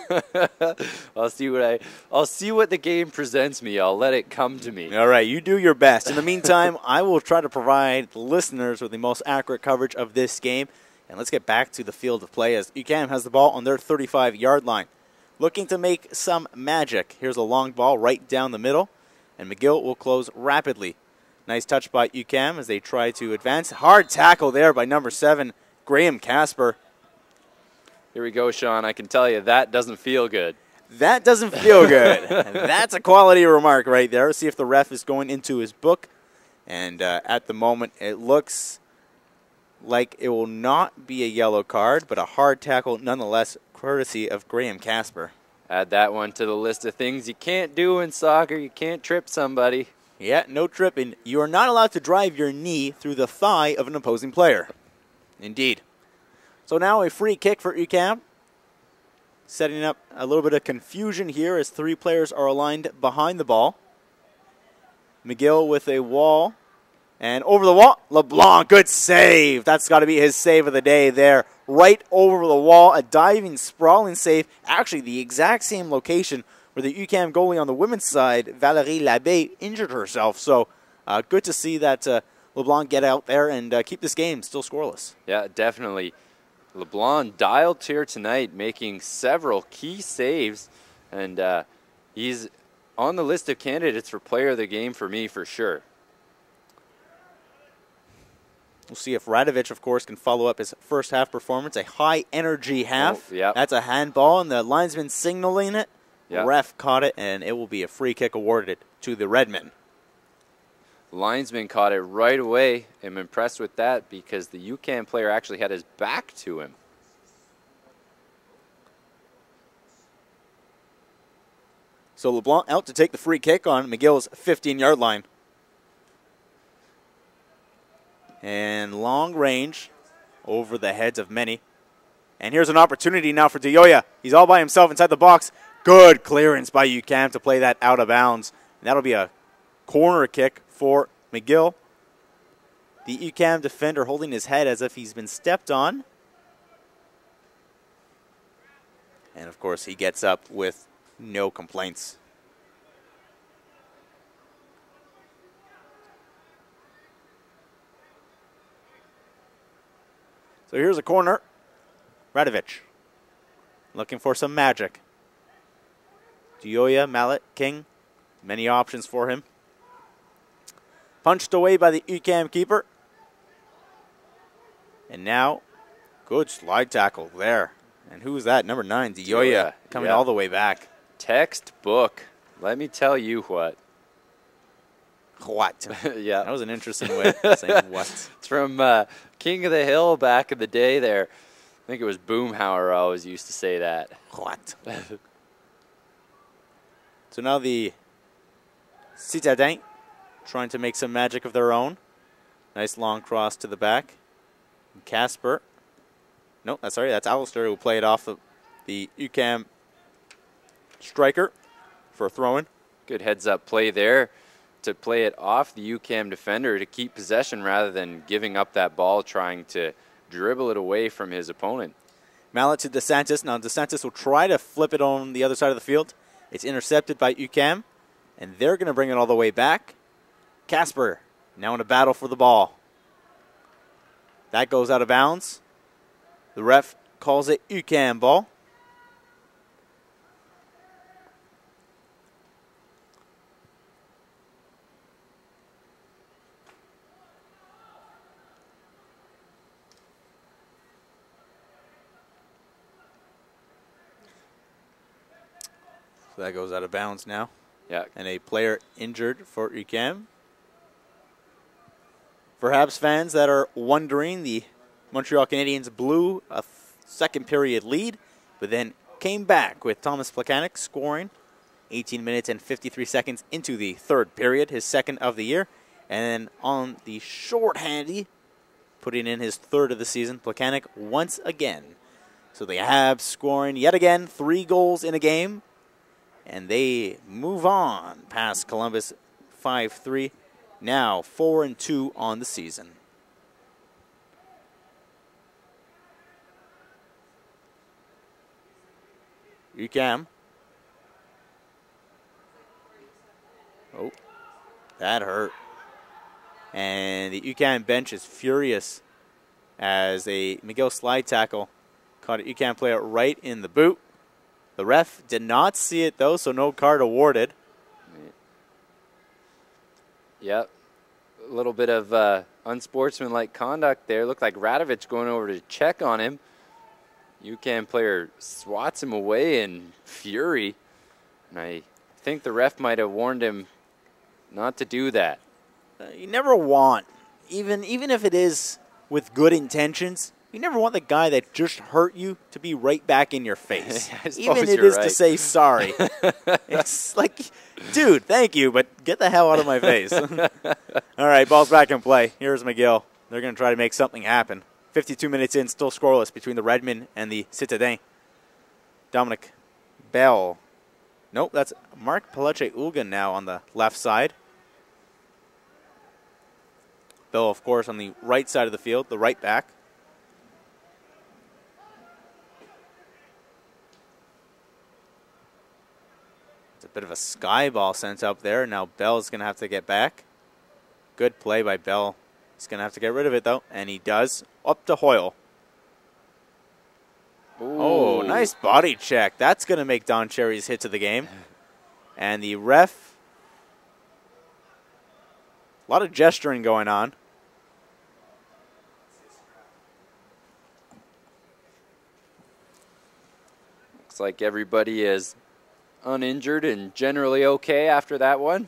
I'll see what I I'll see what the game presents me. I'll let it come to me. All right, you do your best. In the meantime, I will try to provide the listeners with the most accurate coverage of this game. And let's get back to the field of play as U Q A M has the ball on their thirty-five yard line. Looking to make some magic. Here's a long ball right down the middle, and McGill will close rapidly. Nice touch by U Q A M as they try to advance. Hard tackle there by number seven, Graham Casper. Here we go, Sean. I can tell you that doesn't feel good. That doesn't feel good. That's a quality remark right there. Let's see if the ref is going into his book. And uh, at the moment, it looks like it will not be a yellow card, but a hard tackle nonetheless, courtesy of Graham Casper. Add that one to the list of things you can't do in soccer. You can't trip somebody. Yeah, no tripping. You are not allowed to drive your knee through the thigh of an opposing player. Indeed. So now a free kick for U Q A M. Setting up a little bit of confusion here as three players are aligned behind the ball. McGill with a wall. And over the wall, LeBlanc, good save. That's got to be his save of the day there. Right over the wall, a diving, sprawling save. Actually, the exact same location where the U Q A M goalie on the women's side, Valérie Labbé, injured herself. So uh, good to see that uh, LeBlanc get out there and uh, keep this game still scoreless. Yeah, definitely. LeBlanc dialed here tonight, making several key saves. And uh, he's on the list of candidates for player of the game for me for sure. We'll see if Radovic, of course, can follow up his first half performance. A high-energy half. Oh, yep. That's a handball, and the linesman signaling it. Yep. The ref caught it, and it will be a free kick awarded to the Redmen. Linesman caught it right away. I'm impressed with that because the U Q A M player actually had his back to him. So LeBlanc out to take the free kick on McGill's fifteen yard line. And long range over the heads of many. And here's an opportunity now for Dioya. He's all by himself inside the box. Good clearance by U Q A M to play that out of bounds. And that'll be a corner kick for McGill. The U Q A M defender holding his head as if he's been stepped on. And, of course, he gets up with no complaints. So here's a corner. Radovic looking for some magic. Dioya, Mallet, King, many options for him. Punched away by the U Q A M keeper. And now, good slide tackle there. And who was that? Number nine, Dioya, coming yeah. all the way back. Textbook. Let me tell you what. What? Yeah. That was an interesting way of saying what. It's from uh, King of the Hill back in the day there. I think it was Boomhauer always used to say that. What? So now the Citadins trying to make some magic of their own. Nice long cross to the back. Casper. No, that's sorry, that's Alistair who played off the, the U Q A M striker for a throw-in. Good heads-up play there to play it off the U Q A M defender to keep possession rather than giving up that ball, trying to dribble it away from his opponent. Mallet to DeSantis. Now DeSantis will try to flip it on the other side of the field. It's intercepted by U Q A M, and they're going to bring it all the way back. Casper now in a battle for the ball. That goes out of bounds. The ref calls it U Q A M ball. So that goes out of bounds now. Yeah. And a player injured for U Q A M. For Habs fans that are wondering, the Montreal Canadiens blew a second period lead, but then came back with Thomas Plekanec scoring eighteen minutes and fifty-three seconds into the third period, his second of the year. And then on the shorthandy, putting in his third of the season, Plekanec once again. So the Habs scoring yet again three goals in a game, and they move on past Columbus five three. Now four and two on the season. U Q A M. Oh, that hurt. And the U Q A M bench is furious as a McGill slide tackle caught a U Q A M player right in the boot. The ref did not see it though, so no card awarded. Yep. A little bit of uh, unsportsmanlike conduct there. Looked like Radovic going over to check on him. U Q A M player swats him away in fury. And I think the ref might have warned him not to do that. Uh, you never want, even, even if it is with good intentions, you never want the guy that just hurt you to be right back in your face. Even if it is right to say sorry. It's like, dude, thank you, but get the hell out of my face. All right, ball's back in play. Here's McGill. They're going to try to make something happen. fifty-two minutes in, still scoreless between the Redmen and the Citadins. Dominic Bell. Nope, that's Mark Peleche-Ulgan now on the left side. Bell, of course, on the right side of the field, the right back. Bit of a sky ball sent up there. Now Bell's going to have to get back. Good play by Bell. He's going to have to get rid of it, though, and he does. Up to Hoyle. Ooh. Oh, nice body check. That's going to make Don Cherry's hit to the game. And the ref, a lot of gesturing going on. Looks like everybody is uninjured and generally okay after that one.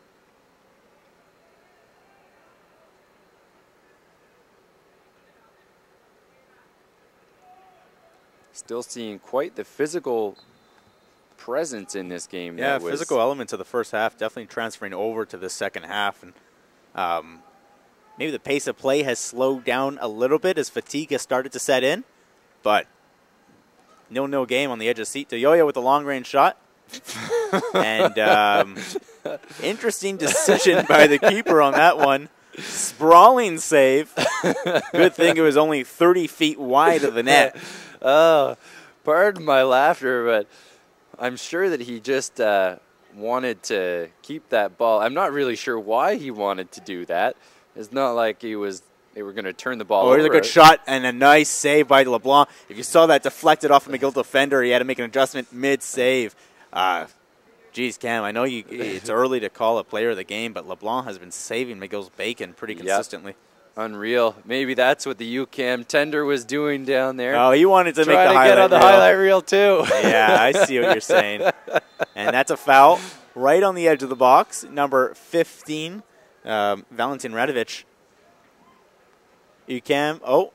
Still seeing quite the physical presence in this game. Yeah, that physical element to the first half, definitely transferring over to the second half. And um, maybe the pace of play has slowed down a little bit as fatigue has started to set in. But nil nil game on the edge of the seat. DeYoya with a long-range shot. And um, interesting decision by the keeper on that one. Sprawling save. Good thing it was only thirty feet wide of the net. Oh, pardon my laughter, but I'm sure that he just uh, wanted to keep that ball. I'm not really sure why he wanted to do that. It's not like he was. They were going to turn the ball oh, over. It was a good shot and a nice save by LeBlanc. If you saw that deflected off a McGill defender, he had to make an adjustment mid-save. Uh, geez, Cam, I know you. It's early to call a player of the game, but LeBlanc has been saving McGill's bacon pretty consistently. Yep. Unreal. Maybe that's what the U Q A M tender was doing down there. Oh, he wanted to Try make the to highlight get on the reel. highlight reel too. Yeah, I see what you're saying. And that's a foul right on the edge of the box. Number fifteen, um, Valentin Radovic. U Q A M. Oh.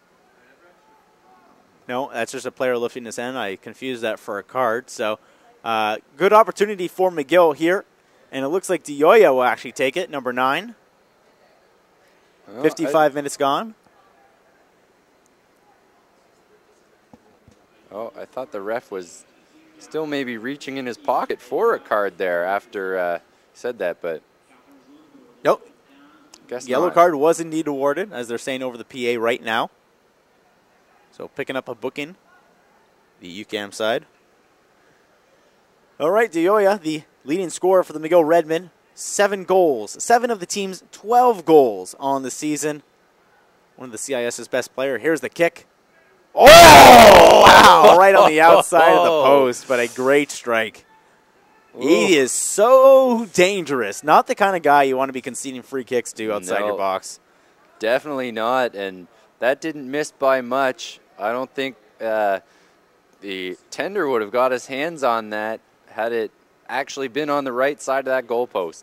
No, that's just a player lifting his hand. I confused that for a card. So, uh, good opportunity for McGill here. And it looks like DeYoya will actually take it, number nine. Well, fifty-five I, minutes gone. Oh, I thought the ref was Still maybe reaching in his pocket for a card there after uh, he said that, but nope. Guess Yellow not. card was indeed awarded, as they're saying over the P A right now. So picking up a booking, the U Q A M side. All right, Dioya, the leading scorer for the McGill Redmen, seven goals. Seven of the team's twelve goals on the season. One of the CIS's best player. Here's the kick. Oh, wow, right on the outside of the post, but a great strike. Ooh. He is so dangerous. Not the kind of guy you want to be conceding free kicks to outside no, your box. Definitely not, and that didn't miss by much. I don't think uh, the tender would have got his hands on that had it actually been on the right side of that goalpost.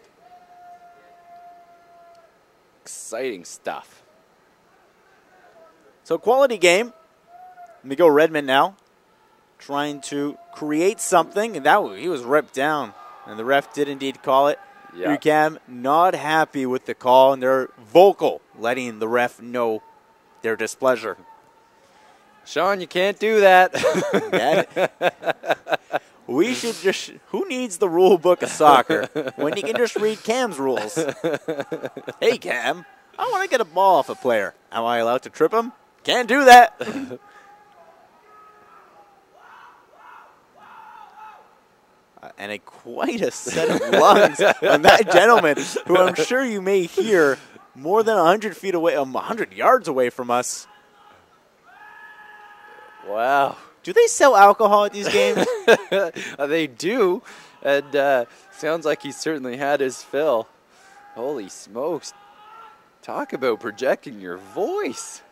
Exciting stuff. So quality game. McGill Redmen now trying to create something, and that he was ripped down, and the ref did indeed call it. Yeah. U Q A M not happy with the call, and they're vocal, letting the ref know their displeasure. Sean, you can't do that. We should just, who needs the rule book of soccer when you can just read Cam's rules? Hey, Cam, I want to get a ball off a player. Am I allowed to trip him? Can't do that. uh, and a quite a set of lungs on that gentleman, who I'm sure you may hear more than one hundred feet away, um, one hundred yards away from us. Wow. Do they sell alcohol at these games? They do, and uh, sounds like he certainly had his fill. Holy smokes. Talk about projecting your voice.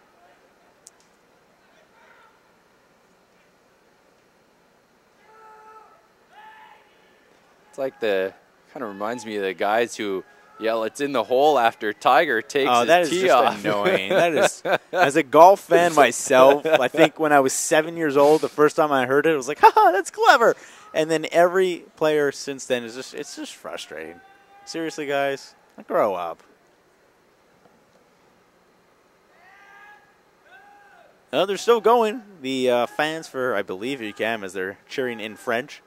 It's like the, kind of reminds me of the guys who yell, "It's in the hole," after Tiger takes oh, his that is tee just off. annoying. That is, as a golf fan myself, I think when I was seven years old, the first time I heard it, I was like, haha, that's clever. And then every player since then is just, it's just frustrating. Seriously, guys, grow up. Oh, they're still going. The uh, fans for, I believe, U Q A M, as they're cheering in French.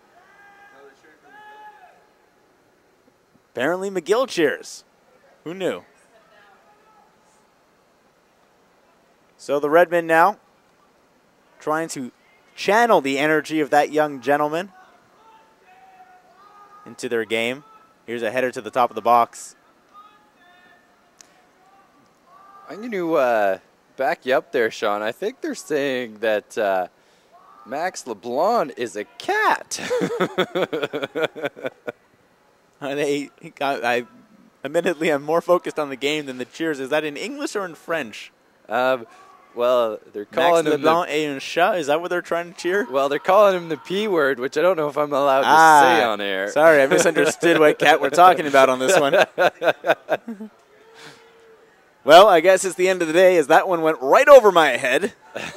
Apparently McGill cheers. Who knew? So the Redmen now trying to channel the energy of that young gentleman into their game. Here's a header to the top of the box. I'm going to uh, back you up there, Sean. I think they're saying that uh, Max LeBlanc is a cat. They, I, I, admittedly, I'm more focused on the game than the cheers. Is that in English or in French? Um, well, they're calling Max him LeBlanc the, et un chat. Is that what they're trying to cheer? Well, they're calling him the P word, which I don't know if I'm allowed to ah, say on air. Sorry, I misunderstood what cat we're talking about on this one. Well, I guess it's the end of the day, as that one went right over my head.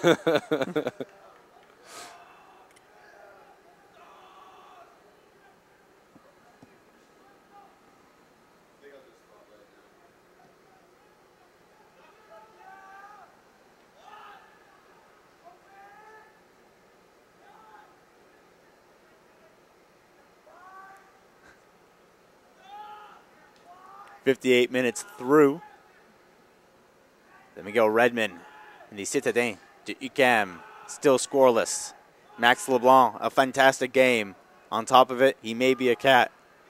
fifty-eight minutes through. The McGill Redmen and the Citadins de U Q A M still scoreless. Max LeBlanc, a fantastic game. On top of it, he may be a cat.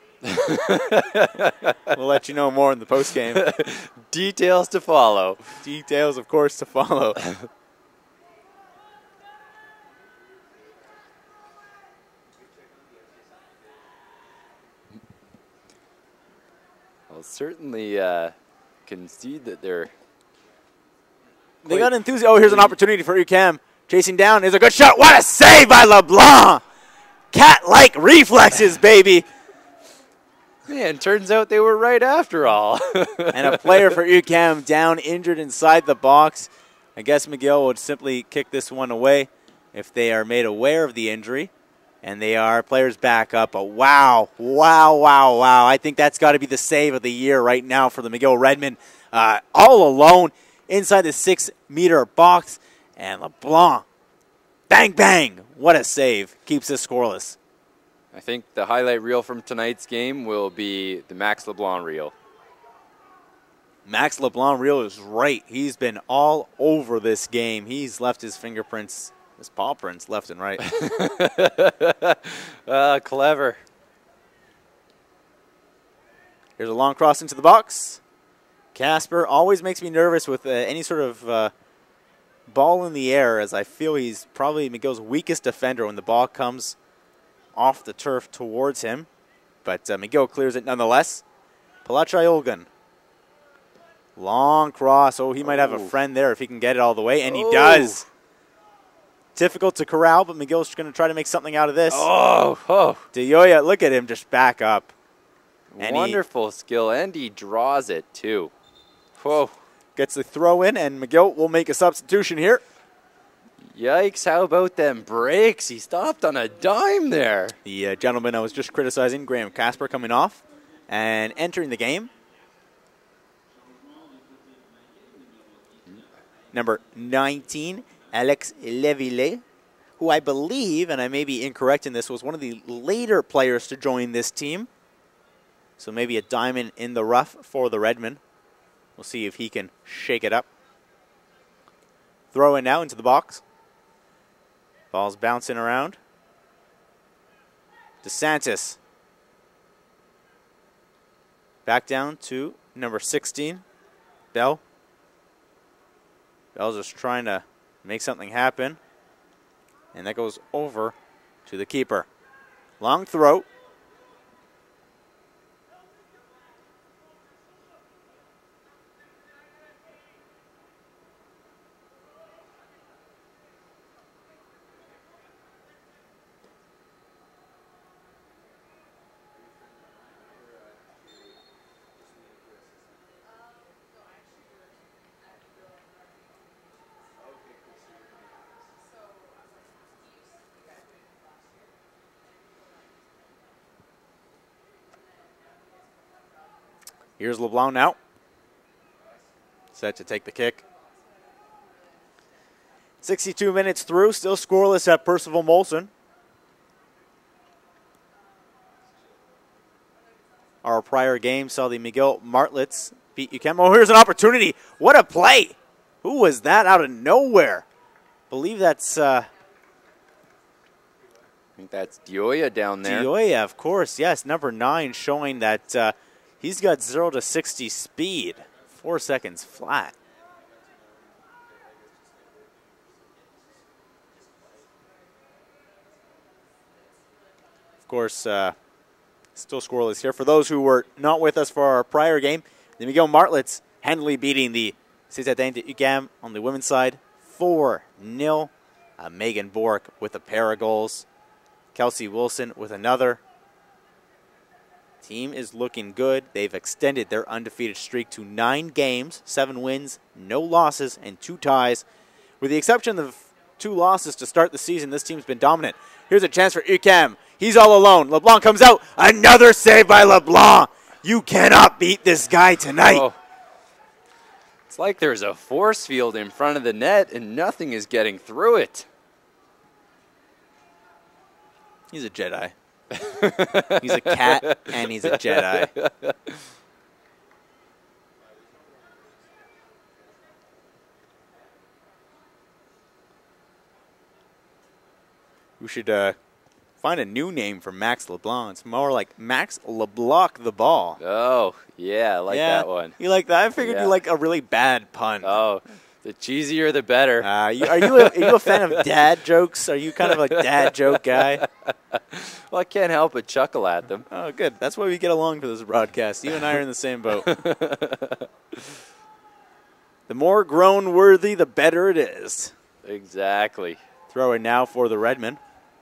We'll let you know more in the postgame. Details to follow. Details, of course, to follow. I'll certainly uh, concede that they're... They got enthusiasm. Oh, here's an opportunity for U Q A M. Chasing down. Here's a good shot. What a save by LeBlanc. Cat-like reflexes, baby. Man, turns out they were right after all. And a player for U Q A M down, injured inside the box. I guess McGill would simply kick this one away if they are made aware of the injury. And they are. Players back up. But wow, wow, wow, wow. I think that's got to be the save of the year right now for the McGill Redmen. Uh, all alone inside the six-meter box. And LeBlanc, Bang, bang. What a save. Keeps this scoreless. I think the highlight reel from tonight's game will be the Max LeBlanc reel. Max LeBlanc reel is right. He's been all over this game. He's left his fingerprints, his paw prints left and right. uh, clever. Here's a long cross into the box. Casper always makes me nervous with uh, any sort of uh, ball in the air, as I feel he's probably McGill's weakest defender when the ball comes off the turf towards him. But uh, McGill clears it nonetheless. Palatriolgan. Long cross. Oh, he might have a friend there if he can get it all the way, and he oh. does. Difficult to corral, but McGill's going to try to make something out of this. Oh, oh. DeYoya, look at him just back up. And wonderful skill, and he draws it too. Whoa. Gets the throw in, and McGill will make a substitution here. Yikes, how about them breaks? He stopped on a dime there. The uh, gentleman I was just criticizing, Graham Casper, coming off and entering the game. Number nineteen, Alex Leville, who I believe, and I may be incorrect in this, was one of the later players to join this team. So maybe a diamond in the rough for the Redmen. We'll see if he can shake it up. Throw in now into the box. Ball's bouncing around. DeSantis. Back down to number sixteen, Bell. Bell's just trying to make something happen. And that goes over to the keeper. Long throw. Here's LeBlanc now. Set to take the kick. sixty-two minutes through, still scoreless at Percival Molson. Our prior game saw the McGill Martlets beat U Q A M. Oh, here's an opportunity. What a play. Who was that out of nowhere? Believe that's... Uh, I think that's DeYoya down there. DeYoya, of course. Yes, number nine, showing that... Uh, He's got zero to sixty speed, four seconds flat. Of course, uh, still scoreless here. For those who were not with us for our prior game, the McGill Martlets handily beating the Citadins de U Q A M on the women's side, four nil. Uh, Megan Bork with a pair of goals. Kelsey Wilson with another. Team is looking good. They've extended their undefeated streak to nine games, seven wins, no losses, and two ties. With the exception of two losses to start the season, this team's been dominant. Here's a chance for U Q A M. He's all alone. LeBlanc comes out. Another save by LeBlanc. You cannot beat this guy tonight. Oh. It's like there's a force field in front of the net and nothing is getting through it. He's a Jedi. He's a cat, and he's a Jedi. We should uh, find a new name for Max LeBlanc. It's more like Max LeBlanc the ball. Oh, yeah, I like yeah, that one. You like that? I figured yeah. you like a really bad pun. Oh, the cheesier the better. Uh, you, are, you a, are you a fan of dad jokes? Are you kind of a dad joke guy? Well, I can't help but chuckle at them. Oh, good. That's why we get along for this broadcast. You and I are in the same boat. The more groan-worthy, the better it is. Exactly. Throw in now for the Redmen.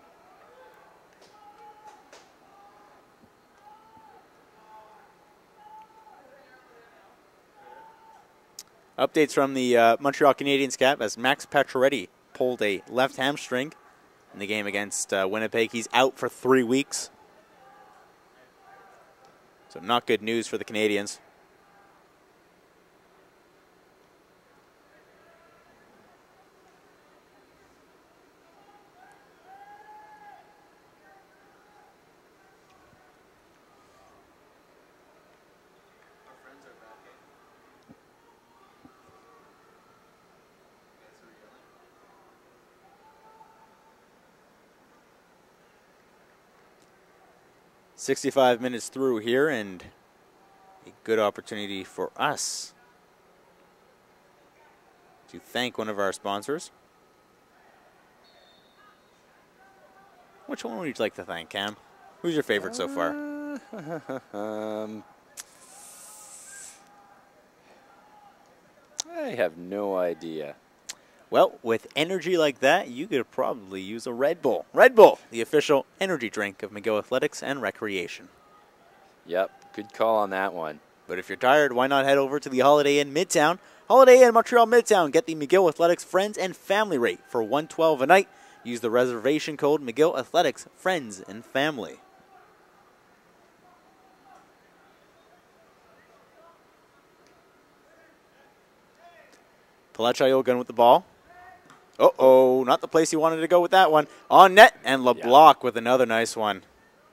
Updates from the uh, Montreal Canadiens cap as Max Pacioretty pulled a left hamstring in the game against uh, Winnipeg. He's out for three weeks. So not good news for the Canadiens. sixty-five minutes through here, and a good opportunity for us to thank one of our sponsors. Which one would you like to thank, Cam? Who's your favorite so far? um, I have no idea. Well, with energy like that, you could probably use a Red Bull. Red Bull, the official energy drink of McGill Athletics and Recreation. Yep, good call on that one. But if you're tired, why not head over to the Holiday Inn Midtown? Holiday Inn Montreal Midtown. Get the McGill Athletics Friends and Family rate for one hundred twelve dollars a night. Use the reservation code McGill Athletics Friends and Family. Palachayogan with the ball. Uh-oh, not the place he wanted to go with that one. On net, and LeBlanc yeah. with another nice one.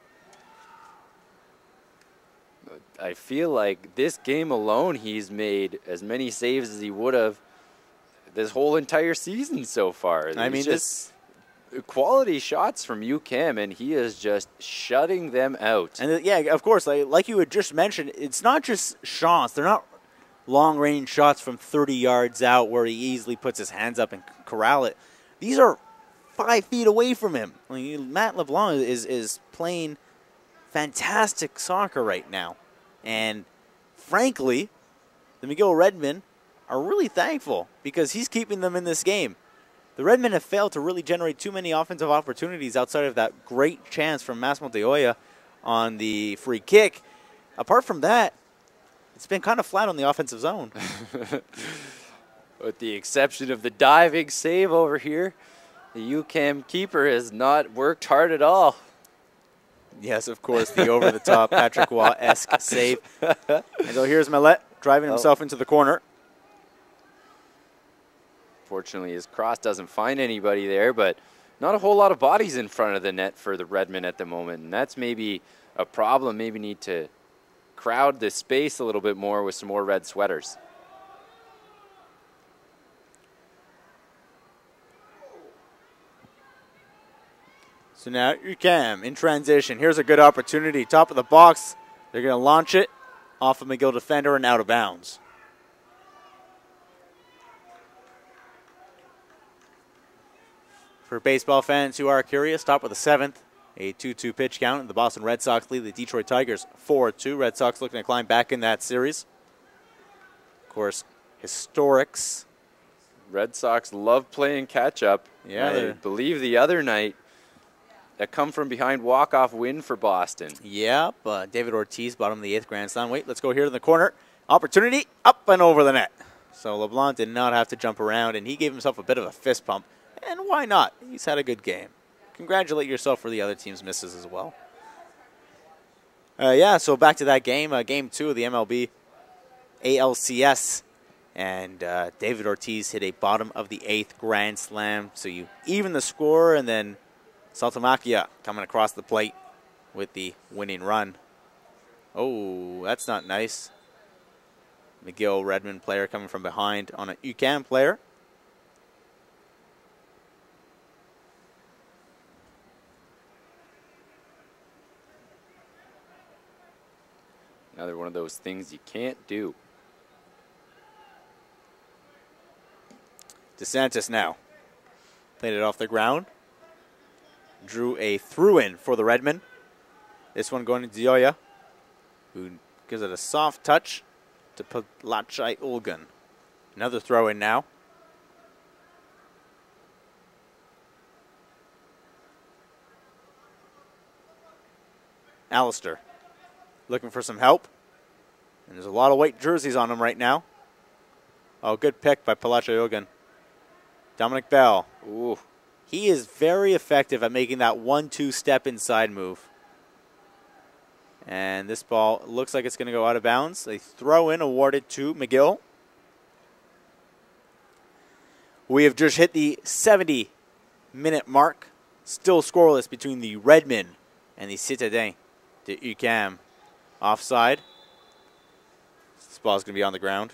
I feel like this game alone, he's made as many saves as he would have this whole entire season so far. I mean, just this quality shots from U Q A M, and he is just shutting them out. And, uh, yeah, of course, like, like you had just mentioned, it's not just shots. They're not long-range shots from thirty yards out where he easily puts his hands up and corral it. These are five feet away from him. I mean, Matt LeBlanc is, is playing fantastic soccer right now. And, frankly, the McGill Redmen are really thankful because he's keeping them in this game. The Redmen have failed to really generate too many offensive opportunities outside of that great chance from Massimo Deoya on the free kick. Apart from that, it's been kind of flat on the offensive zone. With the exception of the diving save over here, the U Q A M keeper has not worked hard at all. Yes, of course, the over-the-top Patrick Waugh-esque save. And so here's Millette driving himself oh. into the corner. Fortunately, his cross doesn't find anybody there, but not a whole lot of bodies in front of the net for the Redmen at the moment. And that's maybe a problem. Maybe need to crowd the space a little bit more with some more red sweaters. So now U Q A M in transition. Here's a good opportunity. Top of the box. They're going to launch it off a McGill defender and out of bounds. For baseball fans who are curious, top of the seventh. A two two pitch count. The Boston Red Sox lead the Detroit Tigers four two. Red Sox looking to climb back in that series. Of course, historics. Red Sox love playing catch-up. Yeah, I believe the other night, a come-from-behind walk-off win for Boston. Yep, uh, David Ortiz, bottom of the eighth grand slam. Wait, let's go here in the corner. Opportunity, up and over the net. So LeBlanc did not have to jump around, and he gave himself a bit of a fist pump. And why not? He's had a good game. Congratulate yourself for the other team's misses as well. Uh, yeah, so back to that game, uh, game two of the M L B A L C S. And uh, David Ortiz hit a bottom of the eighth grand slam. So you even the score, and then Saltamacchia coming across the plate with the winning run. Oh, that's not nice. McGill Redmen player coming from behind on a U Q A M player. Another one of those things you can't do. DeSantis now played it off the ground. Drew a through-in for the Redmen. This one going to Deoya, who gives it a soft touch to Palachayogan. Another throw-in now. Alistair looking for some help. And there's a lot of white jerseys on him right now. Oh, good pick by Palachayogan. Dominic Bell. Ooh. He is very effective at making that one two step inside move. And this ball looks like it's going to go out of bounds. A throw-in awarded to McGill. We have just hit the seventy-minute mark. Still scoreless between the Redmen and the Citadins. The U Q A M offside. This ball's going to be on the ground.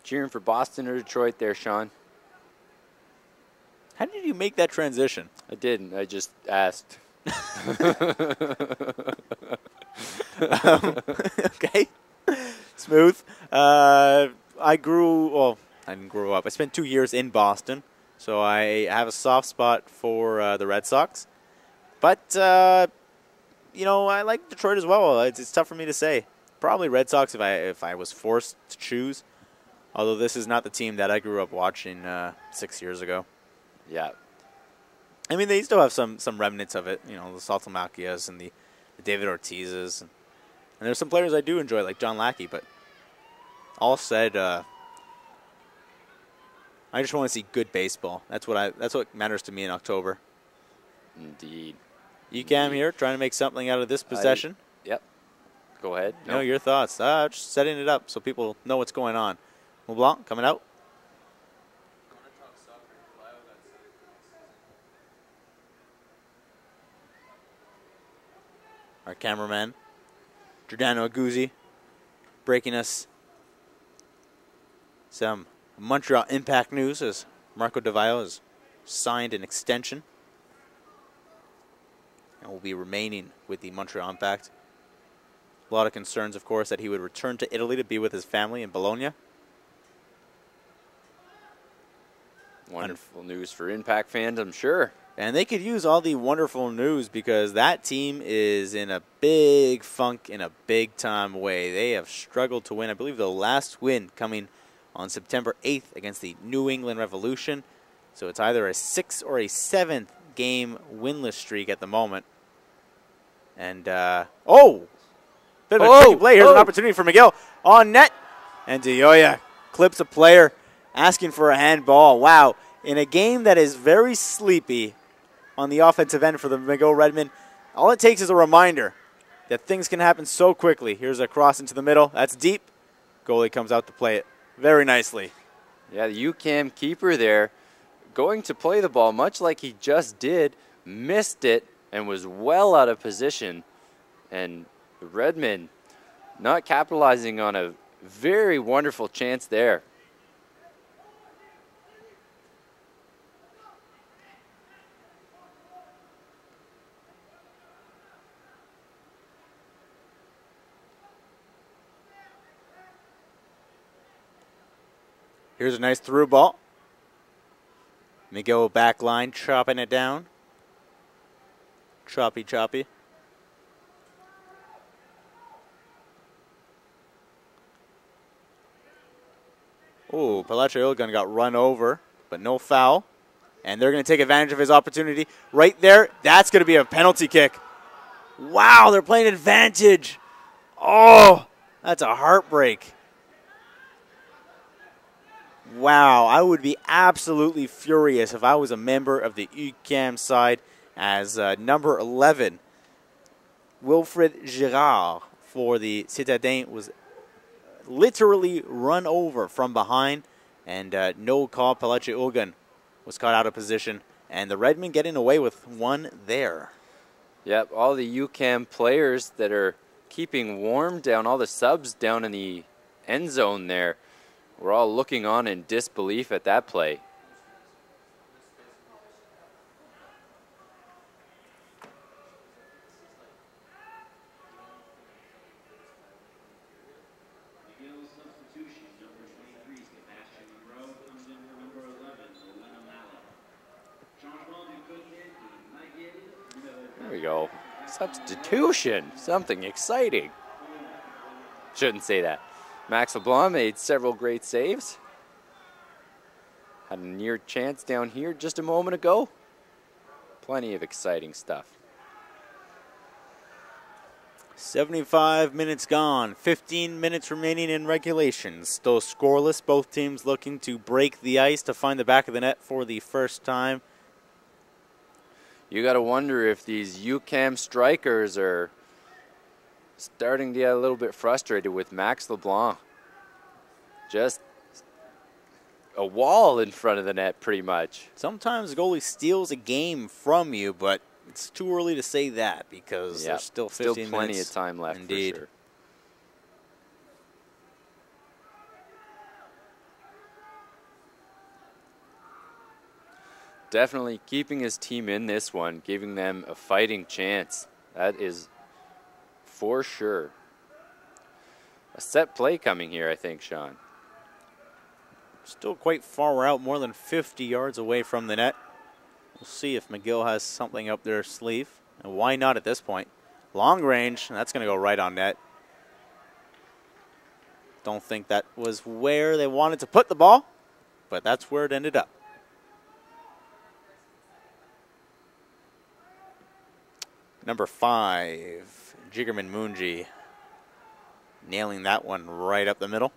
cheering for Boston or Detroit there, Sean? How did you make that transition? I didn't. I just asked. um, okay. Smooth. Uh, I grew, well, I didn't grow up. I spent two years in Boston, so I have a soft spot for uh, the Red Sox. But, uh, you know, I like Detroit as well. It's, it's tough for me to say. Probably Red Sox if I if I was forced to choose. Although this is not the team that I grew up watching uh, six years ago. Yeah. I mean, they still have some some remnants of it. You know, the Saltamakias and the, the David Ortizes. And, and there's some players I do enjoy, like John Lackey. But all said, uh, I just want to see good baseball. That's what I. That's what matters to me in October. Indeed. U Q A M here, trying to make something out of this possession. I, yep. Go ahead. No, no your thoughts. Uh, just setting it up so people know what's going on. LeBlanc coming out. Our cameraman, Giordano Aguzzi, breaking us some Montreal Impact news as Marco DeVio has signed an extension and will be remaining with the Montreal Impact. A lot of concerns, of course, that he would return to Italy to be with his family in Bologna. Wonderful news for Impact fans, I'm sure. And they could use all the wonderful news because that team is in a big funk in a big-time way. They have struggled to win. I believe the last win coming on September eighth against the New England Revolution. So it's either a sixth or a seventh game winless streak at the moment. And, uh, oh! Bit of a oh, tricky play. Here's oh. an opportunity for McGill on net. And Dioya clips a player asking for a handball. Wow. In a game that is very sleepy on the offensive end for the McGill Redmen, all it takes is a reminder that things can happen so quickly. Here's a cross into the middle. That's deep. Goalie comes out to play it very nicely. Yeah, the U Q A M keeper there going to play the ball much like he just did, missed it, and was well out of position. And the Redmen not capitalizing on a very wonderful chance there. Here's a nice through ball. McGill back line, chopping it down. Choppy, choppy. Oh, Palacio Ilgun got run over, but no foul. And they're going to take advantage of his opportunity. Right there, that's going to be a penalty kick. Wow, they're playing advantage. Oh, that's a heartbreak. Wow, I would be absolutely furious if I was a member of the U Q A M side as uh, number eleven, Wilfred Girard for the Citadins was literally run over from behind, and uh, no call. Palacio Ilgun was caught out of position, and the Redmen getting away with one there. Yep, all the U Q A M players that are keeping warm down, all the subs down in the end zone there, we're all looking on in disbelief at that play. There we go. Substitution. Something exciting. Shouldn't say that. Max LeBlanc made several great saves. Had a near chance down here just a moment ago. Plenty of exciting stuff. seventy-five minutes gone. fifteen minutes remaining in regulation. Still scoreless. Both teams looking to break the ice to find the back of the net for the first time. You got to wonder if these U Q A M strikers are starting to get a little bit frustrated with Max LeBlanc. Just a wall in front of the net, pretty much. Sometimes the goalie steals a game from you, but it's too early to say that because Yep. there's still fifteen Still plenty minutes. of time left. Indeed. For sure. definitely keeping his team in this one, giving them a fighting chance. That is for sure. A set play coming here, I think, Sean. Still quite far out, more than fifty yards away from the net. We'll see if McGill has something up their sleeve. And why not at this point? Long range, that's going to go right on net. Don't think that was where they wanted to put the ball, but that's where it ended up. Number five, Jiggerman Moonji, nailing that one right up the middle.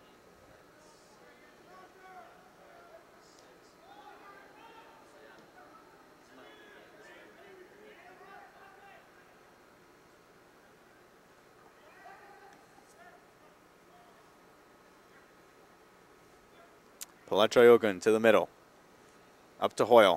Palachoyogun to the middle. Up to Hoyle.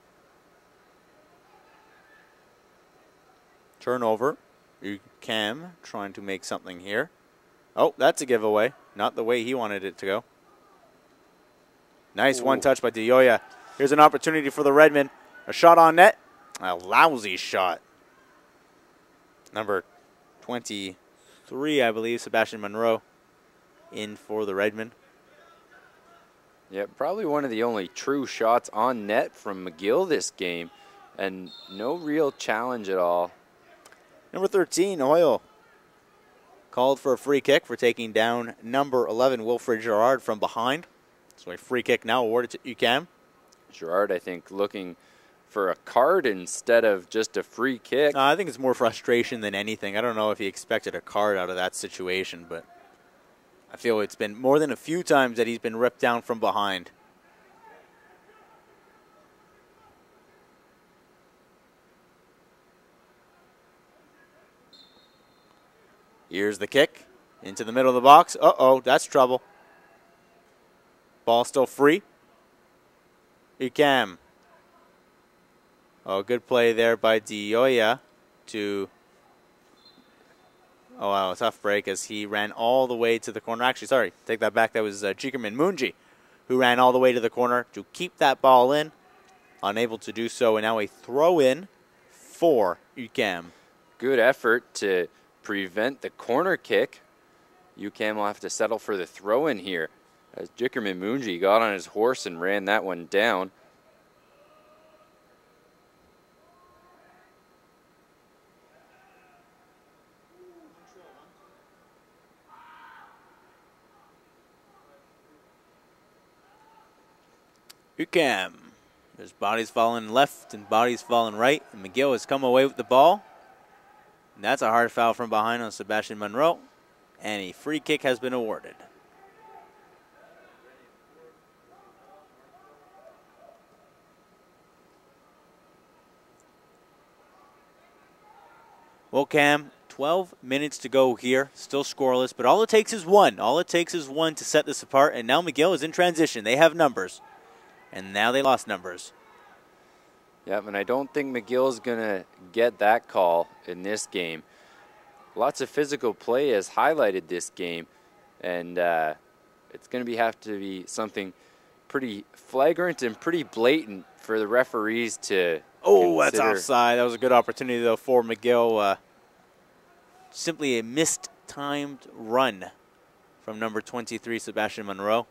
Turnover. U Q A M trying to make something here. Oh, that's a giveaway. Not the way he wanted it to go. Nice Ooh. one touch by Dioya. Here's an opportunity for the Redmen. A shot on net. A lousy shot. Number twenty-three, I believe, Sebastian Monroe, in for the Redmen. Yeah, probably one of the only true shots on net from McGill this game, and no real challenge at all. Number thirteen, Hoyle, called for a free kick for taking down number eleven, Wilfred Gerard, from behind. So a free kick now awarded to U Q A M. Gerard, I think, looking for a card instead of just a free kick. Uh, I think it's more frustration than anything. I don't know if he expected a card out of that situation, but I feel it's been more than a few times that he's been ripped down from behind. Here's the kick into the middle of the box. Uh-oh, that's trouble. Ball still free. U Q A M. Oh, good play there by Dioya to... Oh, wow, a tough break as he ran all the way to the corner. Actually, sorry, take that back. That was uh, Jiggerman Moonji who ran all the way to the corner to keep that ball in. Unable to do so, and now a throw-in for U Q A M. Good effort to prevent the corner kick. U Q A M will have to settle for the throw-in here, as Jiggerman Moonji got on his horse and ran that one down. U Q A M. There's bodies falling left and bodies falling right, and McGill has come away with the ball. And that's a hard foul from behind on Sebastian Monroe, and a free kick has been awarded. Well, Cam, twelve minutes to go here, still scoreless, but all it takes is one. All it takes is one to set this apart, and now McGill is in transition. They have numbers, and now they lost numbers. Yep, and I don't think McGill's going to get that call in this game. Lots of physical play has highlighted this game, and uh, it's going to be have to be something pretty flagrant and pretty blatant for the referees to Oh, consider. That's offside. That was a good opportunity, though, for McGill. Uh, simply a missed-timed run from number twenty-three, Sebastian Monroe.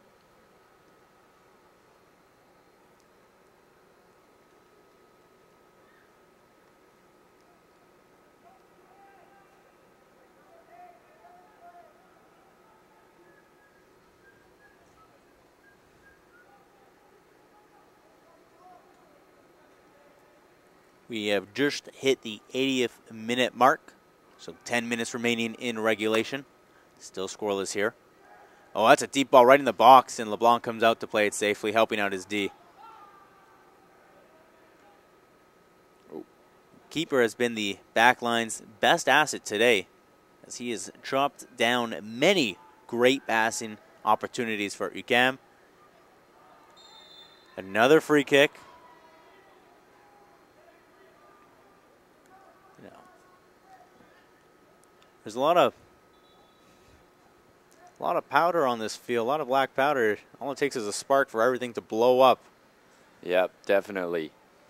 We have just hit the eightieth minute mark, so ten minutes remaining in regulation. Still scoreless here. Oh, that's a deep ball right in the box, and LeBlanc comes out to play it safely, helping out his D. Oh. Keeper has been the backline's best asset today, as he has chopped down many great passing opportunities for U Q A M. Another free kick. There's a lot of a lot of powder on this field, a lot of black powder. All it takes is a spark for everything to blow up. Yep, definitely.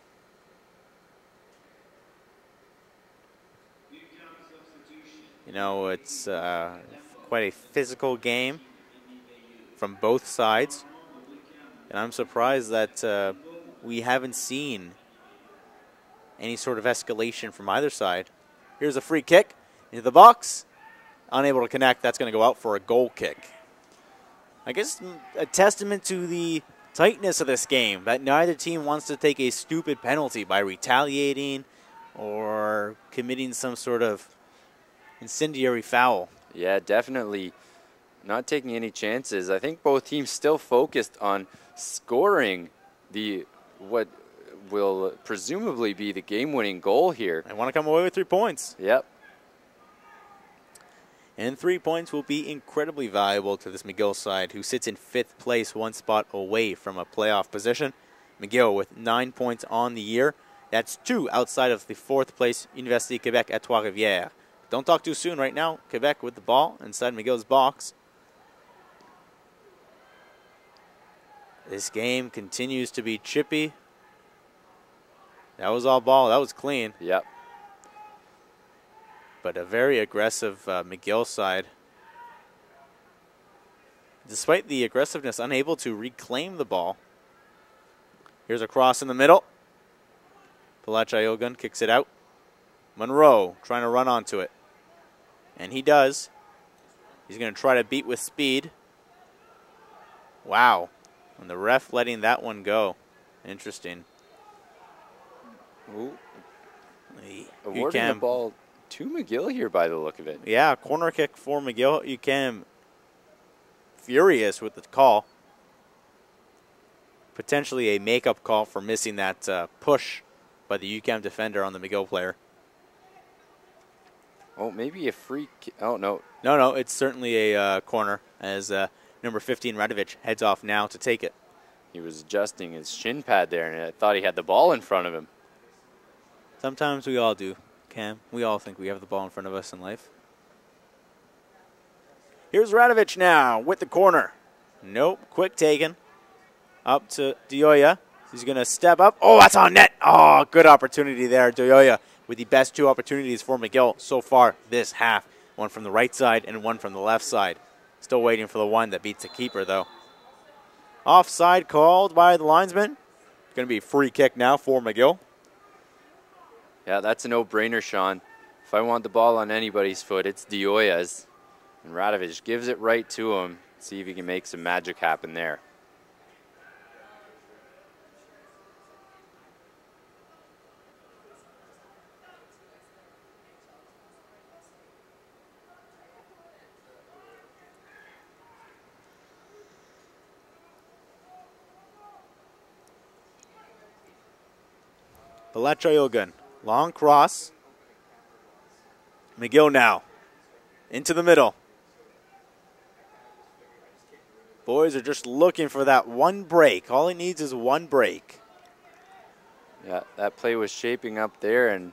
know, it's uh, quite a physical game from both sides. And I'm surprised that uh, we haven't seen any sort of escalation from either side. Here's a free kick into the box. Unable to connect. That's going to go out for a goal kick. I guess a testament to the tightness of this game, that neither team wants to take a stupid penalty by retaliating or committing some sort of incendiary foul. Yeah, definitely not taking any chances. I think both teams still focused on scoring the what will presumably be the game-winning goal here. I want to come away with three points. Yep. And three points will be incredibly valuable to this McGill side, who sits in fifth place, one spot away from a playoff position. McGill with nine points on the year. That's two outside of the fourth place Université Québec at Trois-Rivières. Don't talk too soon right now. Quebec with the ball inside McGill's box. This game continues to be chippy. That was all ball. That was clean. Yep. But a very aggressive uh, McGill side. Despite the aggressiveness, unable to reclaim the ball. Here's a cross in the middle. Palachayogun kicks it out. Monroe trying to run onto it. And he does. He's going to try to beat with speed. Wow. And the ref letting that one go. Interesting. Ooh. The Awarding U Q A M the ball to McGill here by the look of it. Yeah, corner kick for McGill. U Q A M furious with the call. Potentially a makeup call for missing that uh, push by the U Q A M defender on the McGill player. Oh, maybe a free kick. Oh, no. No, no, it's certainly a uh, corner as uh, number fifteen, Radovic, heads off now to take it. He was adjusting his shin pad there, and I thought he had the ball in front of him. Sometimes we all do, Cam. We all think we have the ball in front of us in life. Here's Radovic now with the corner. Nope, quick taken. Up to Dioya. He's going to step up. Oh, that's on net. Oh, good opportunity there, Dioya, with the best two opportunities for McGill so far this half. One from the right side and one from the left side. Still waiting for the one that beats the keeper, though. Offside called by the linesman. Going to be a free kick now for McGill. Yeah, that's a no-brainer, Sean. If I want the ball on anybody's foot, it's Dioya's. And Radovic gives it right to him. See if he can make some magic happen there. Palachayogun. Long cross. McGill now. Into the middle. Boys are just looking for that one break. All he needs is one break. Yeah, that play was shaping up there, and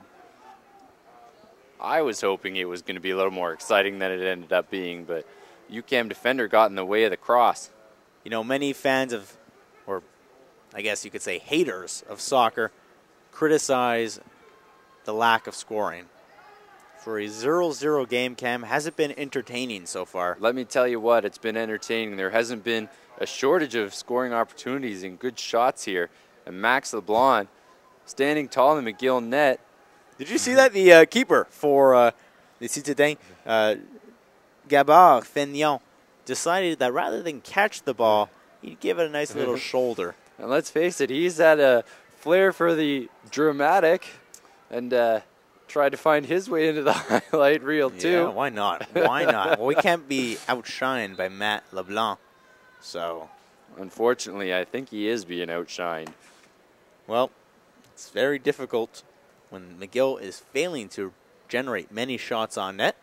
I was hoping it was going to be a little more exciting than it ended up being, but U Q A M defender got in the way of the cross. You know, many fans of, or I guess you could say haters of soccer, criticize the lack of scoring. For a zero zero game, Cam, has it been entertaining so far? Let me tell you what, it's been entertaining. There hasn't been a shortage of scoring opportunities and good shots here. And Max LeBlanc standing tall in the McGill net. Did you see that? The uh, keeper for uh, the Citadins, uh, Gabard Fignon, decided that rather than catch the ball, he'd give it a nice little shoulder. And let's face it, he's had a flair for the dramatic, and uh, tried to find his way into the highlight reel too. Yeah, why not? Why not? Well, we can't be outshined by Matt LeBlanc. So, unfortunately, I think he is being outshined. Well, it's very difficult when McGill is failing to generate many shots on net.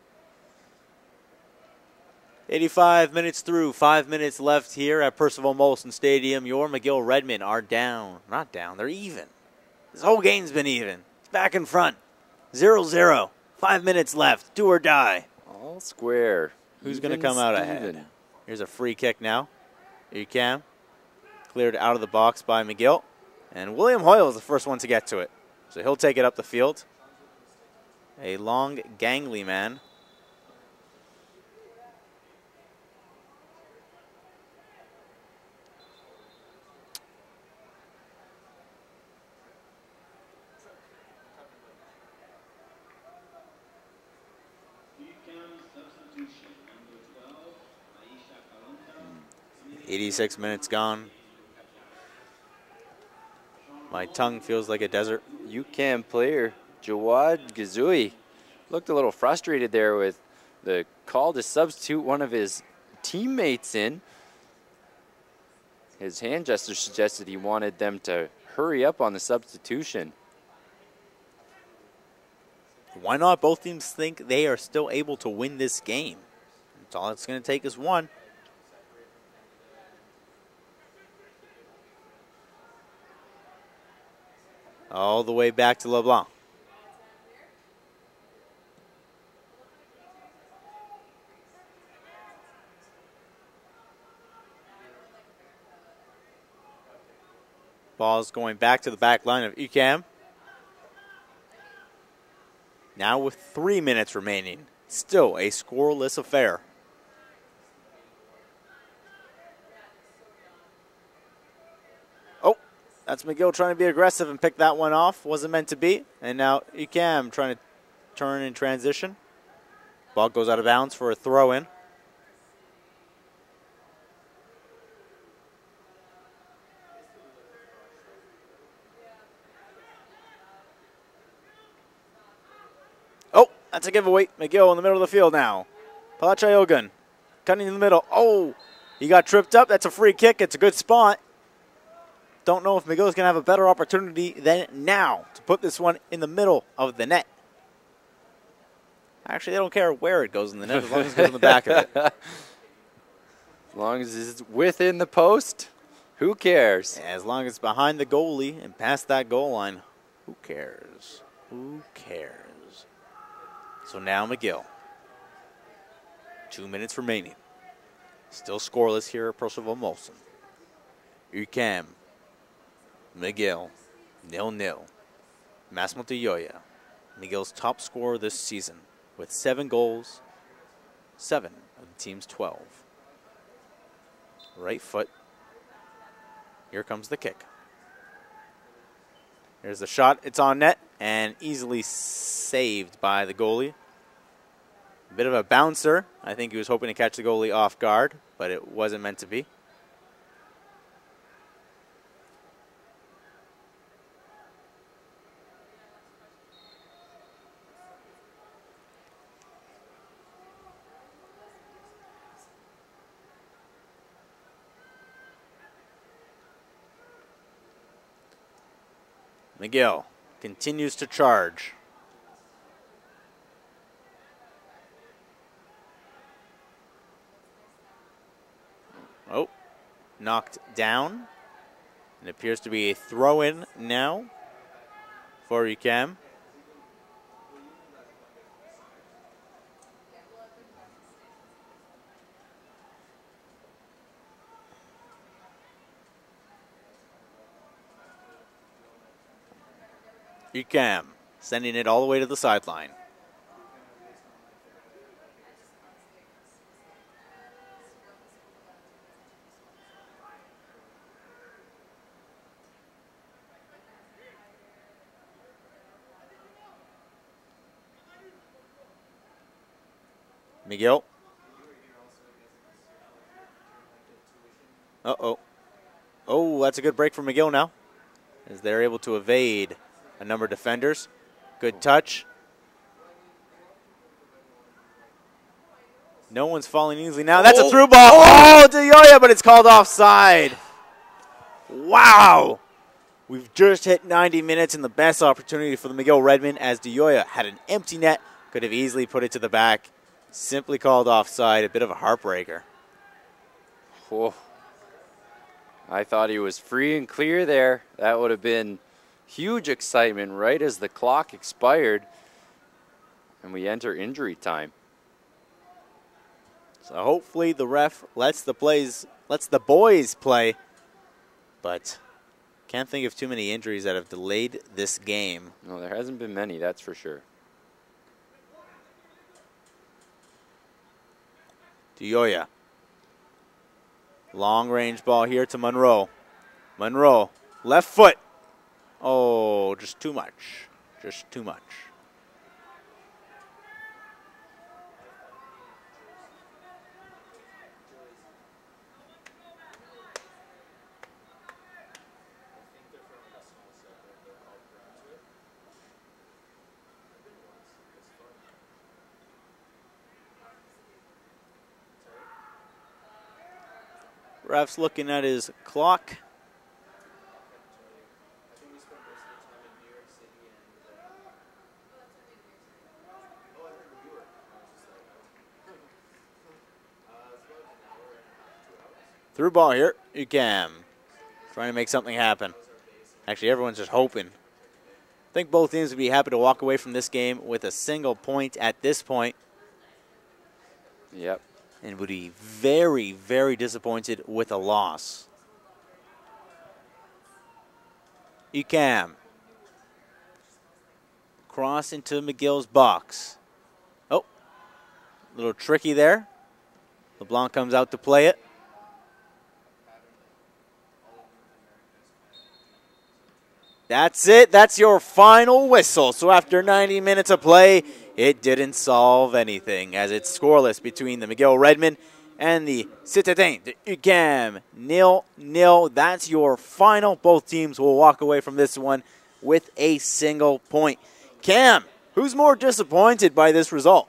eighty-five minutes through, five minutes left here at Percival Molson Stadium. Your McGill Redmen are down. Not down, they're even. This whole game's been even. It's back in front. zero zero. Five minutes left. Do or die. All square. Who's going to come out ahead? Here's a free kick now. U Q A M. Cleared out of the box by McGill. And William Hoyle is the first one to get to it. So he'll take it up the field. A long, gangly man. eighty-six minutes gone. My tongue feels like a desert. U Q A M player Jawad Gazui looked a little frustrated there with the call to substitute one of his teammates in. His hand gesture suggested he wanted them to hurry up on the substitution. Why not? Both teams think they are still able to win this game. That's all it's going to take is one. All the way back to LeBlanc. Ball's going back to the back line of U Q A M. Now with three minutes remaining. Still a scoreless affair. Oh, that's McGill trying to be aggressive and pick that one off. Wasn't meant to be. And now U Q A M trying to turn in transition. Ball goes out of bounds for a throw in. That's a giveaway. McGill in the middle of the field now. Palachayogun cutting in the middle. Oh, he got tripped up. That's a free kick. It's a good spot. Don't know if McGill is going to have a better opportunity than now to put this one in the middle of the net. Actually, they don't care where it goes in the net as long as it goes in the back of it. As long as it's within the post, who cares? Yeah, as long as it's behind the goalie and past that goal line, who cares? Who cares? So now McGill. Two minutes remaining. Still scoreless here at Percival Molson. U Q A M. McGill. nil nil. Massimo Dioya. McGill's top scorer this season with seven goals. Seven of the team's twelve. Right foot. Here comes the kick. There's the shot. It's on net and easily saved by the goalie. A bit of a bouncer. I think he was hoping to catch the goalie off guard, but it wasn't meant to be. McGill continues to charge. Oh, knocked down. It appears to be a throw-in now for U Q A M. U Q A M sending it all the way to the sideline. McGill. Uh-oh. Oh, that's a good break for McGill now, as they're able to evade a number of defenders. Good touch. No one's falling easily now. That's oh. a through ball. Oh, Dioya, but it's called offside. Wow. We've just hit ninety minutes and the best opportunity for the McGill Redmen as Dioya had an empty net. Could have easily put it to the back. Simply called offside. A bit of a heartbreaker. Oh. I thought he was free and clear there. That would have been huge excitement right as the clock expired and we enter injury time. So hopefully the ref lets the plays, lets the boys play, but can't think of too many injuries that have delayed this game. No, there hasn't been many, that's for sure. Dioya. Long range ball here to Monroe. Monroe, left foot. Oh, just too much. Just too much. Ref's looking at his clock. Through ball here, U Q A M. Trying to make something happen. Actually, everyone's just hoping. I think both teams would be happy to walk away from this game with a single point at this point. Yep. And would be very, very disappointed with a loss. U Q A M. Cross into McGill's box. Oh, a little tricky there. LeBlanc comes out to play it. That's it. That's your final whistle. So after ninety minutes of play, it didn't solve anything as it's scoreless between the McGill Redmen and the Citadins de U Q A M. Nil, nil. That's your final. Both teams will walk away from this one with a single point. Cam, who's more disappointed by this result?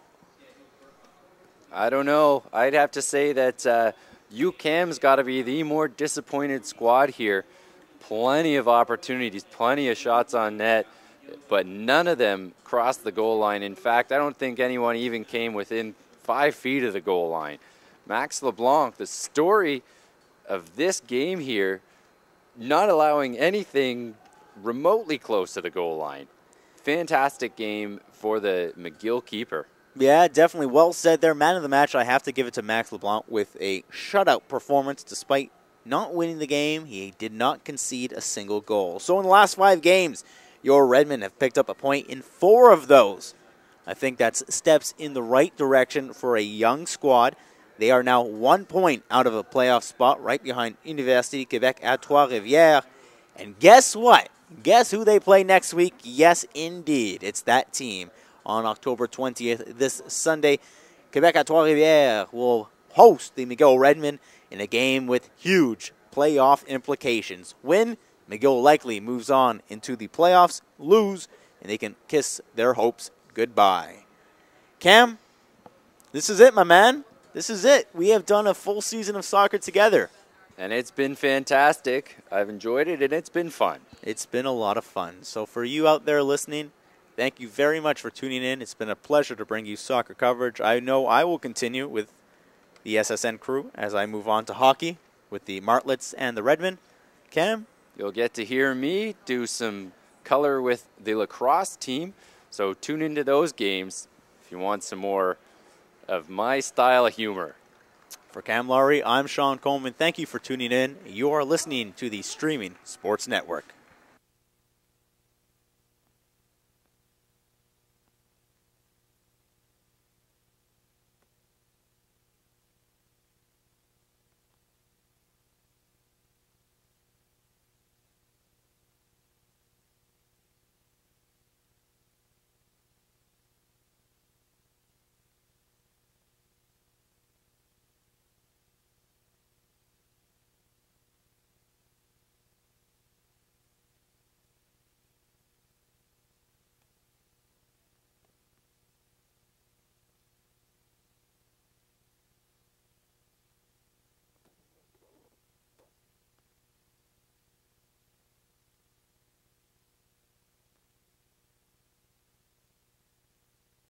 I don't know. I'd have to say that uh, U Q A M's got to be the more disappointed squad here. Plenty of opportunities, plenty of shots on net, but none of them crossed the goal line. In fact, I don't think anyone even came within five feet of the goal line. Max LeBlanc, the story of this game here, not allowing anything remotely close to the goal line. Fantastic game for the McGill keeper. Yeah, definitely well said there. Man of the match, I have to give it to Max LeBlanc with a shutout performance despite not winning the game. He did not concede a single goal. So in the last five games, your Redmen have picked up a point in four of those. I think that's steps in the right direction for a young squad. They are now one point out of a playoff spot right behind Université Québec à Trois-Rivières. And guess what? Guess who they play next week? Yes, indeed. It's that team on October twentieth this Sunday. Québec à Trois-Rivières will host the McGill Redmen in a game with huge playoff implications. Win, McGill likely moves on into the playoffs. Lose, and they can kiss their hopes goodbye. Cam, this is it, my man. This is it. We have done a full season of soccer together. And it's been fantastic. I've enjoyed it, and it's been fun. It's been a lot of fun. So for you out there listening, thank you very much for tuning in. It's been a pleasure to bring you soccer coverage. I know I will continue with the S S N crew as I move on to hockey with the Martlets and the Redmen. Cam? You'll get to hear me do some color with the lacrosse team, so tune into those games if you want some more of my style of humor. For Cam Laurie, I'm Sean Coleman. Thank you for tuning in. You are listening to the Streaming Sports Network.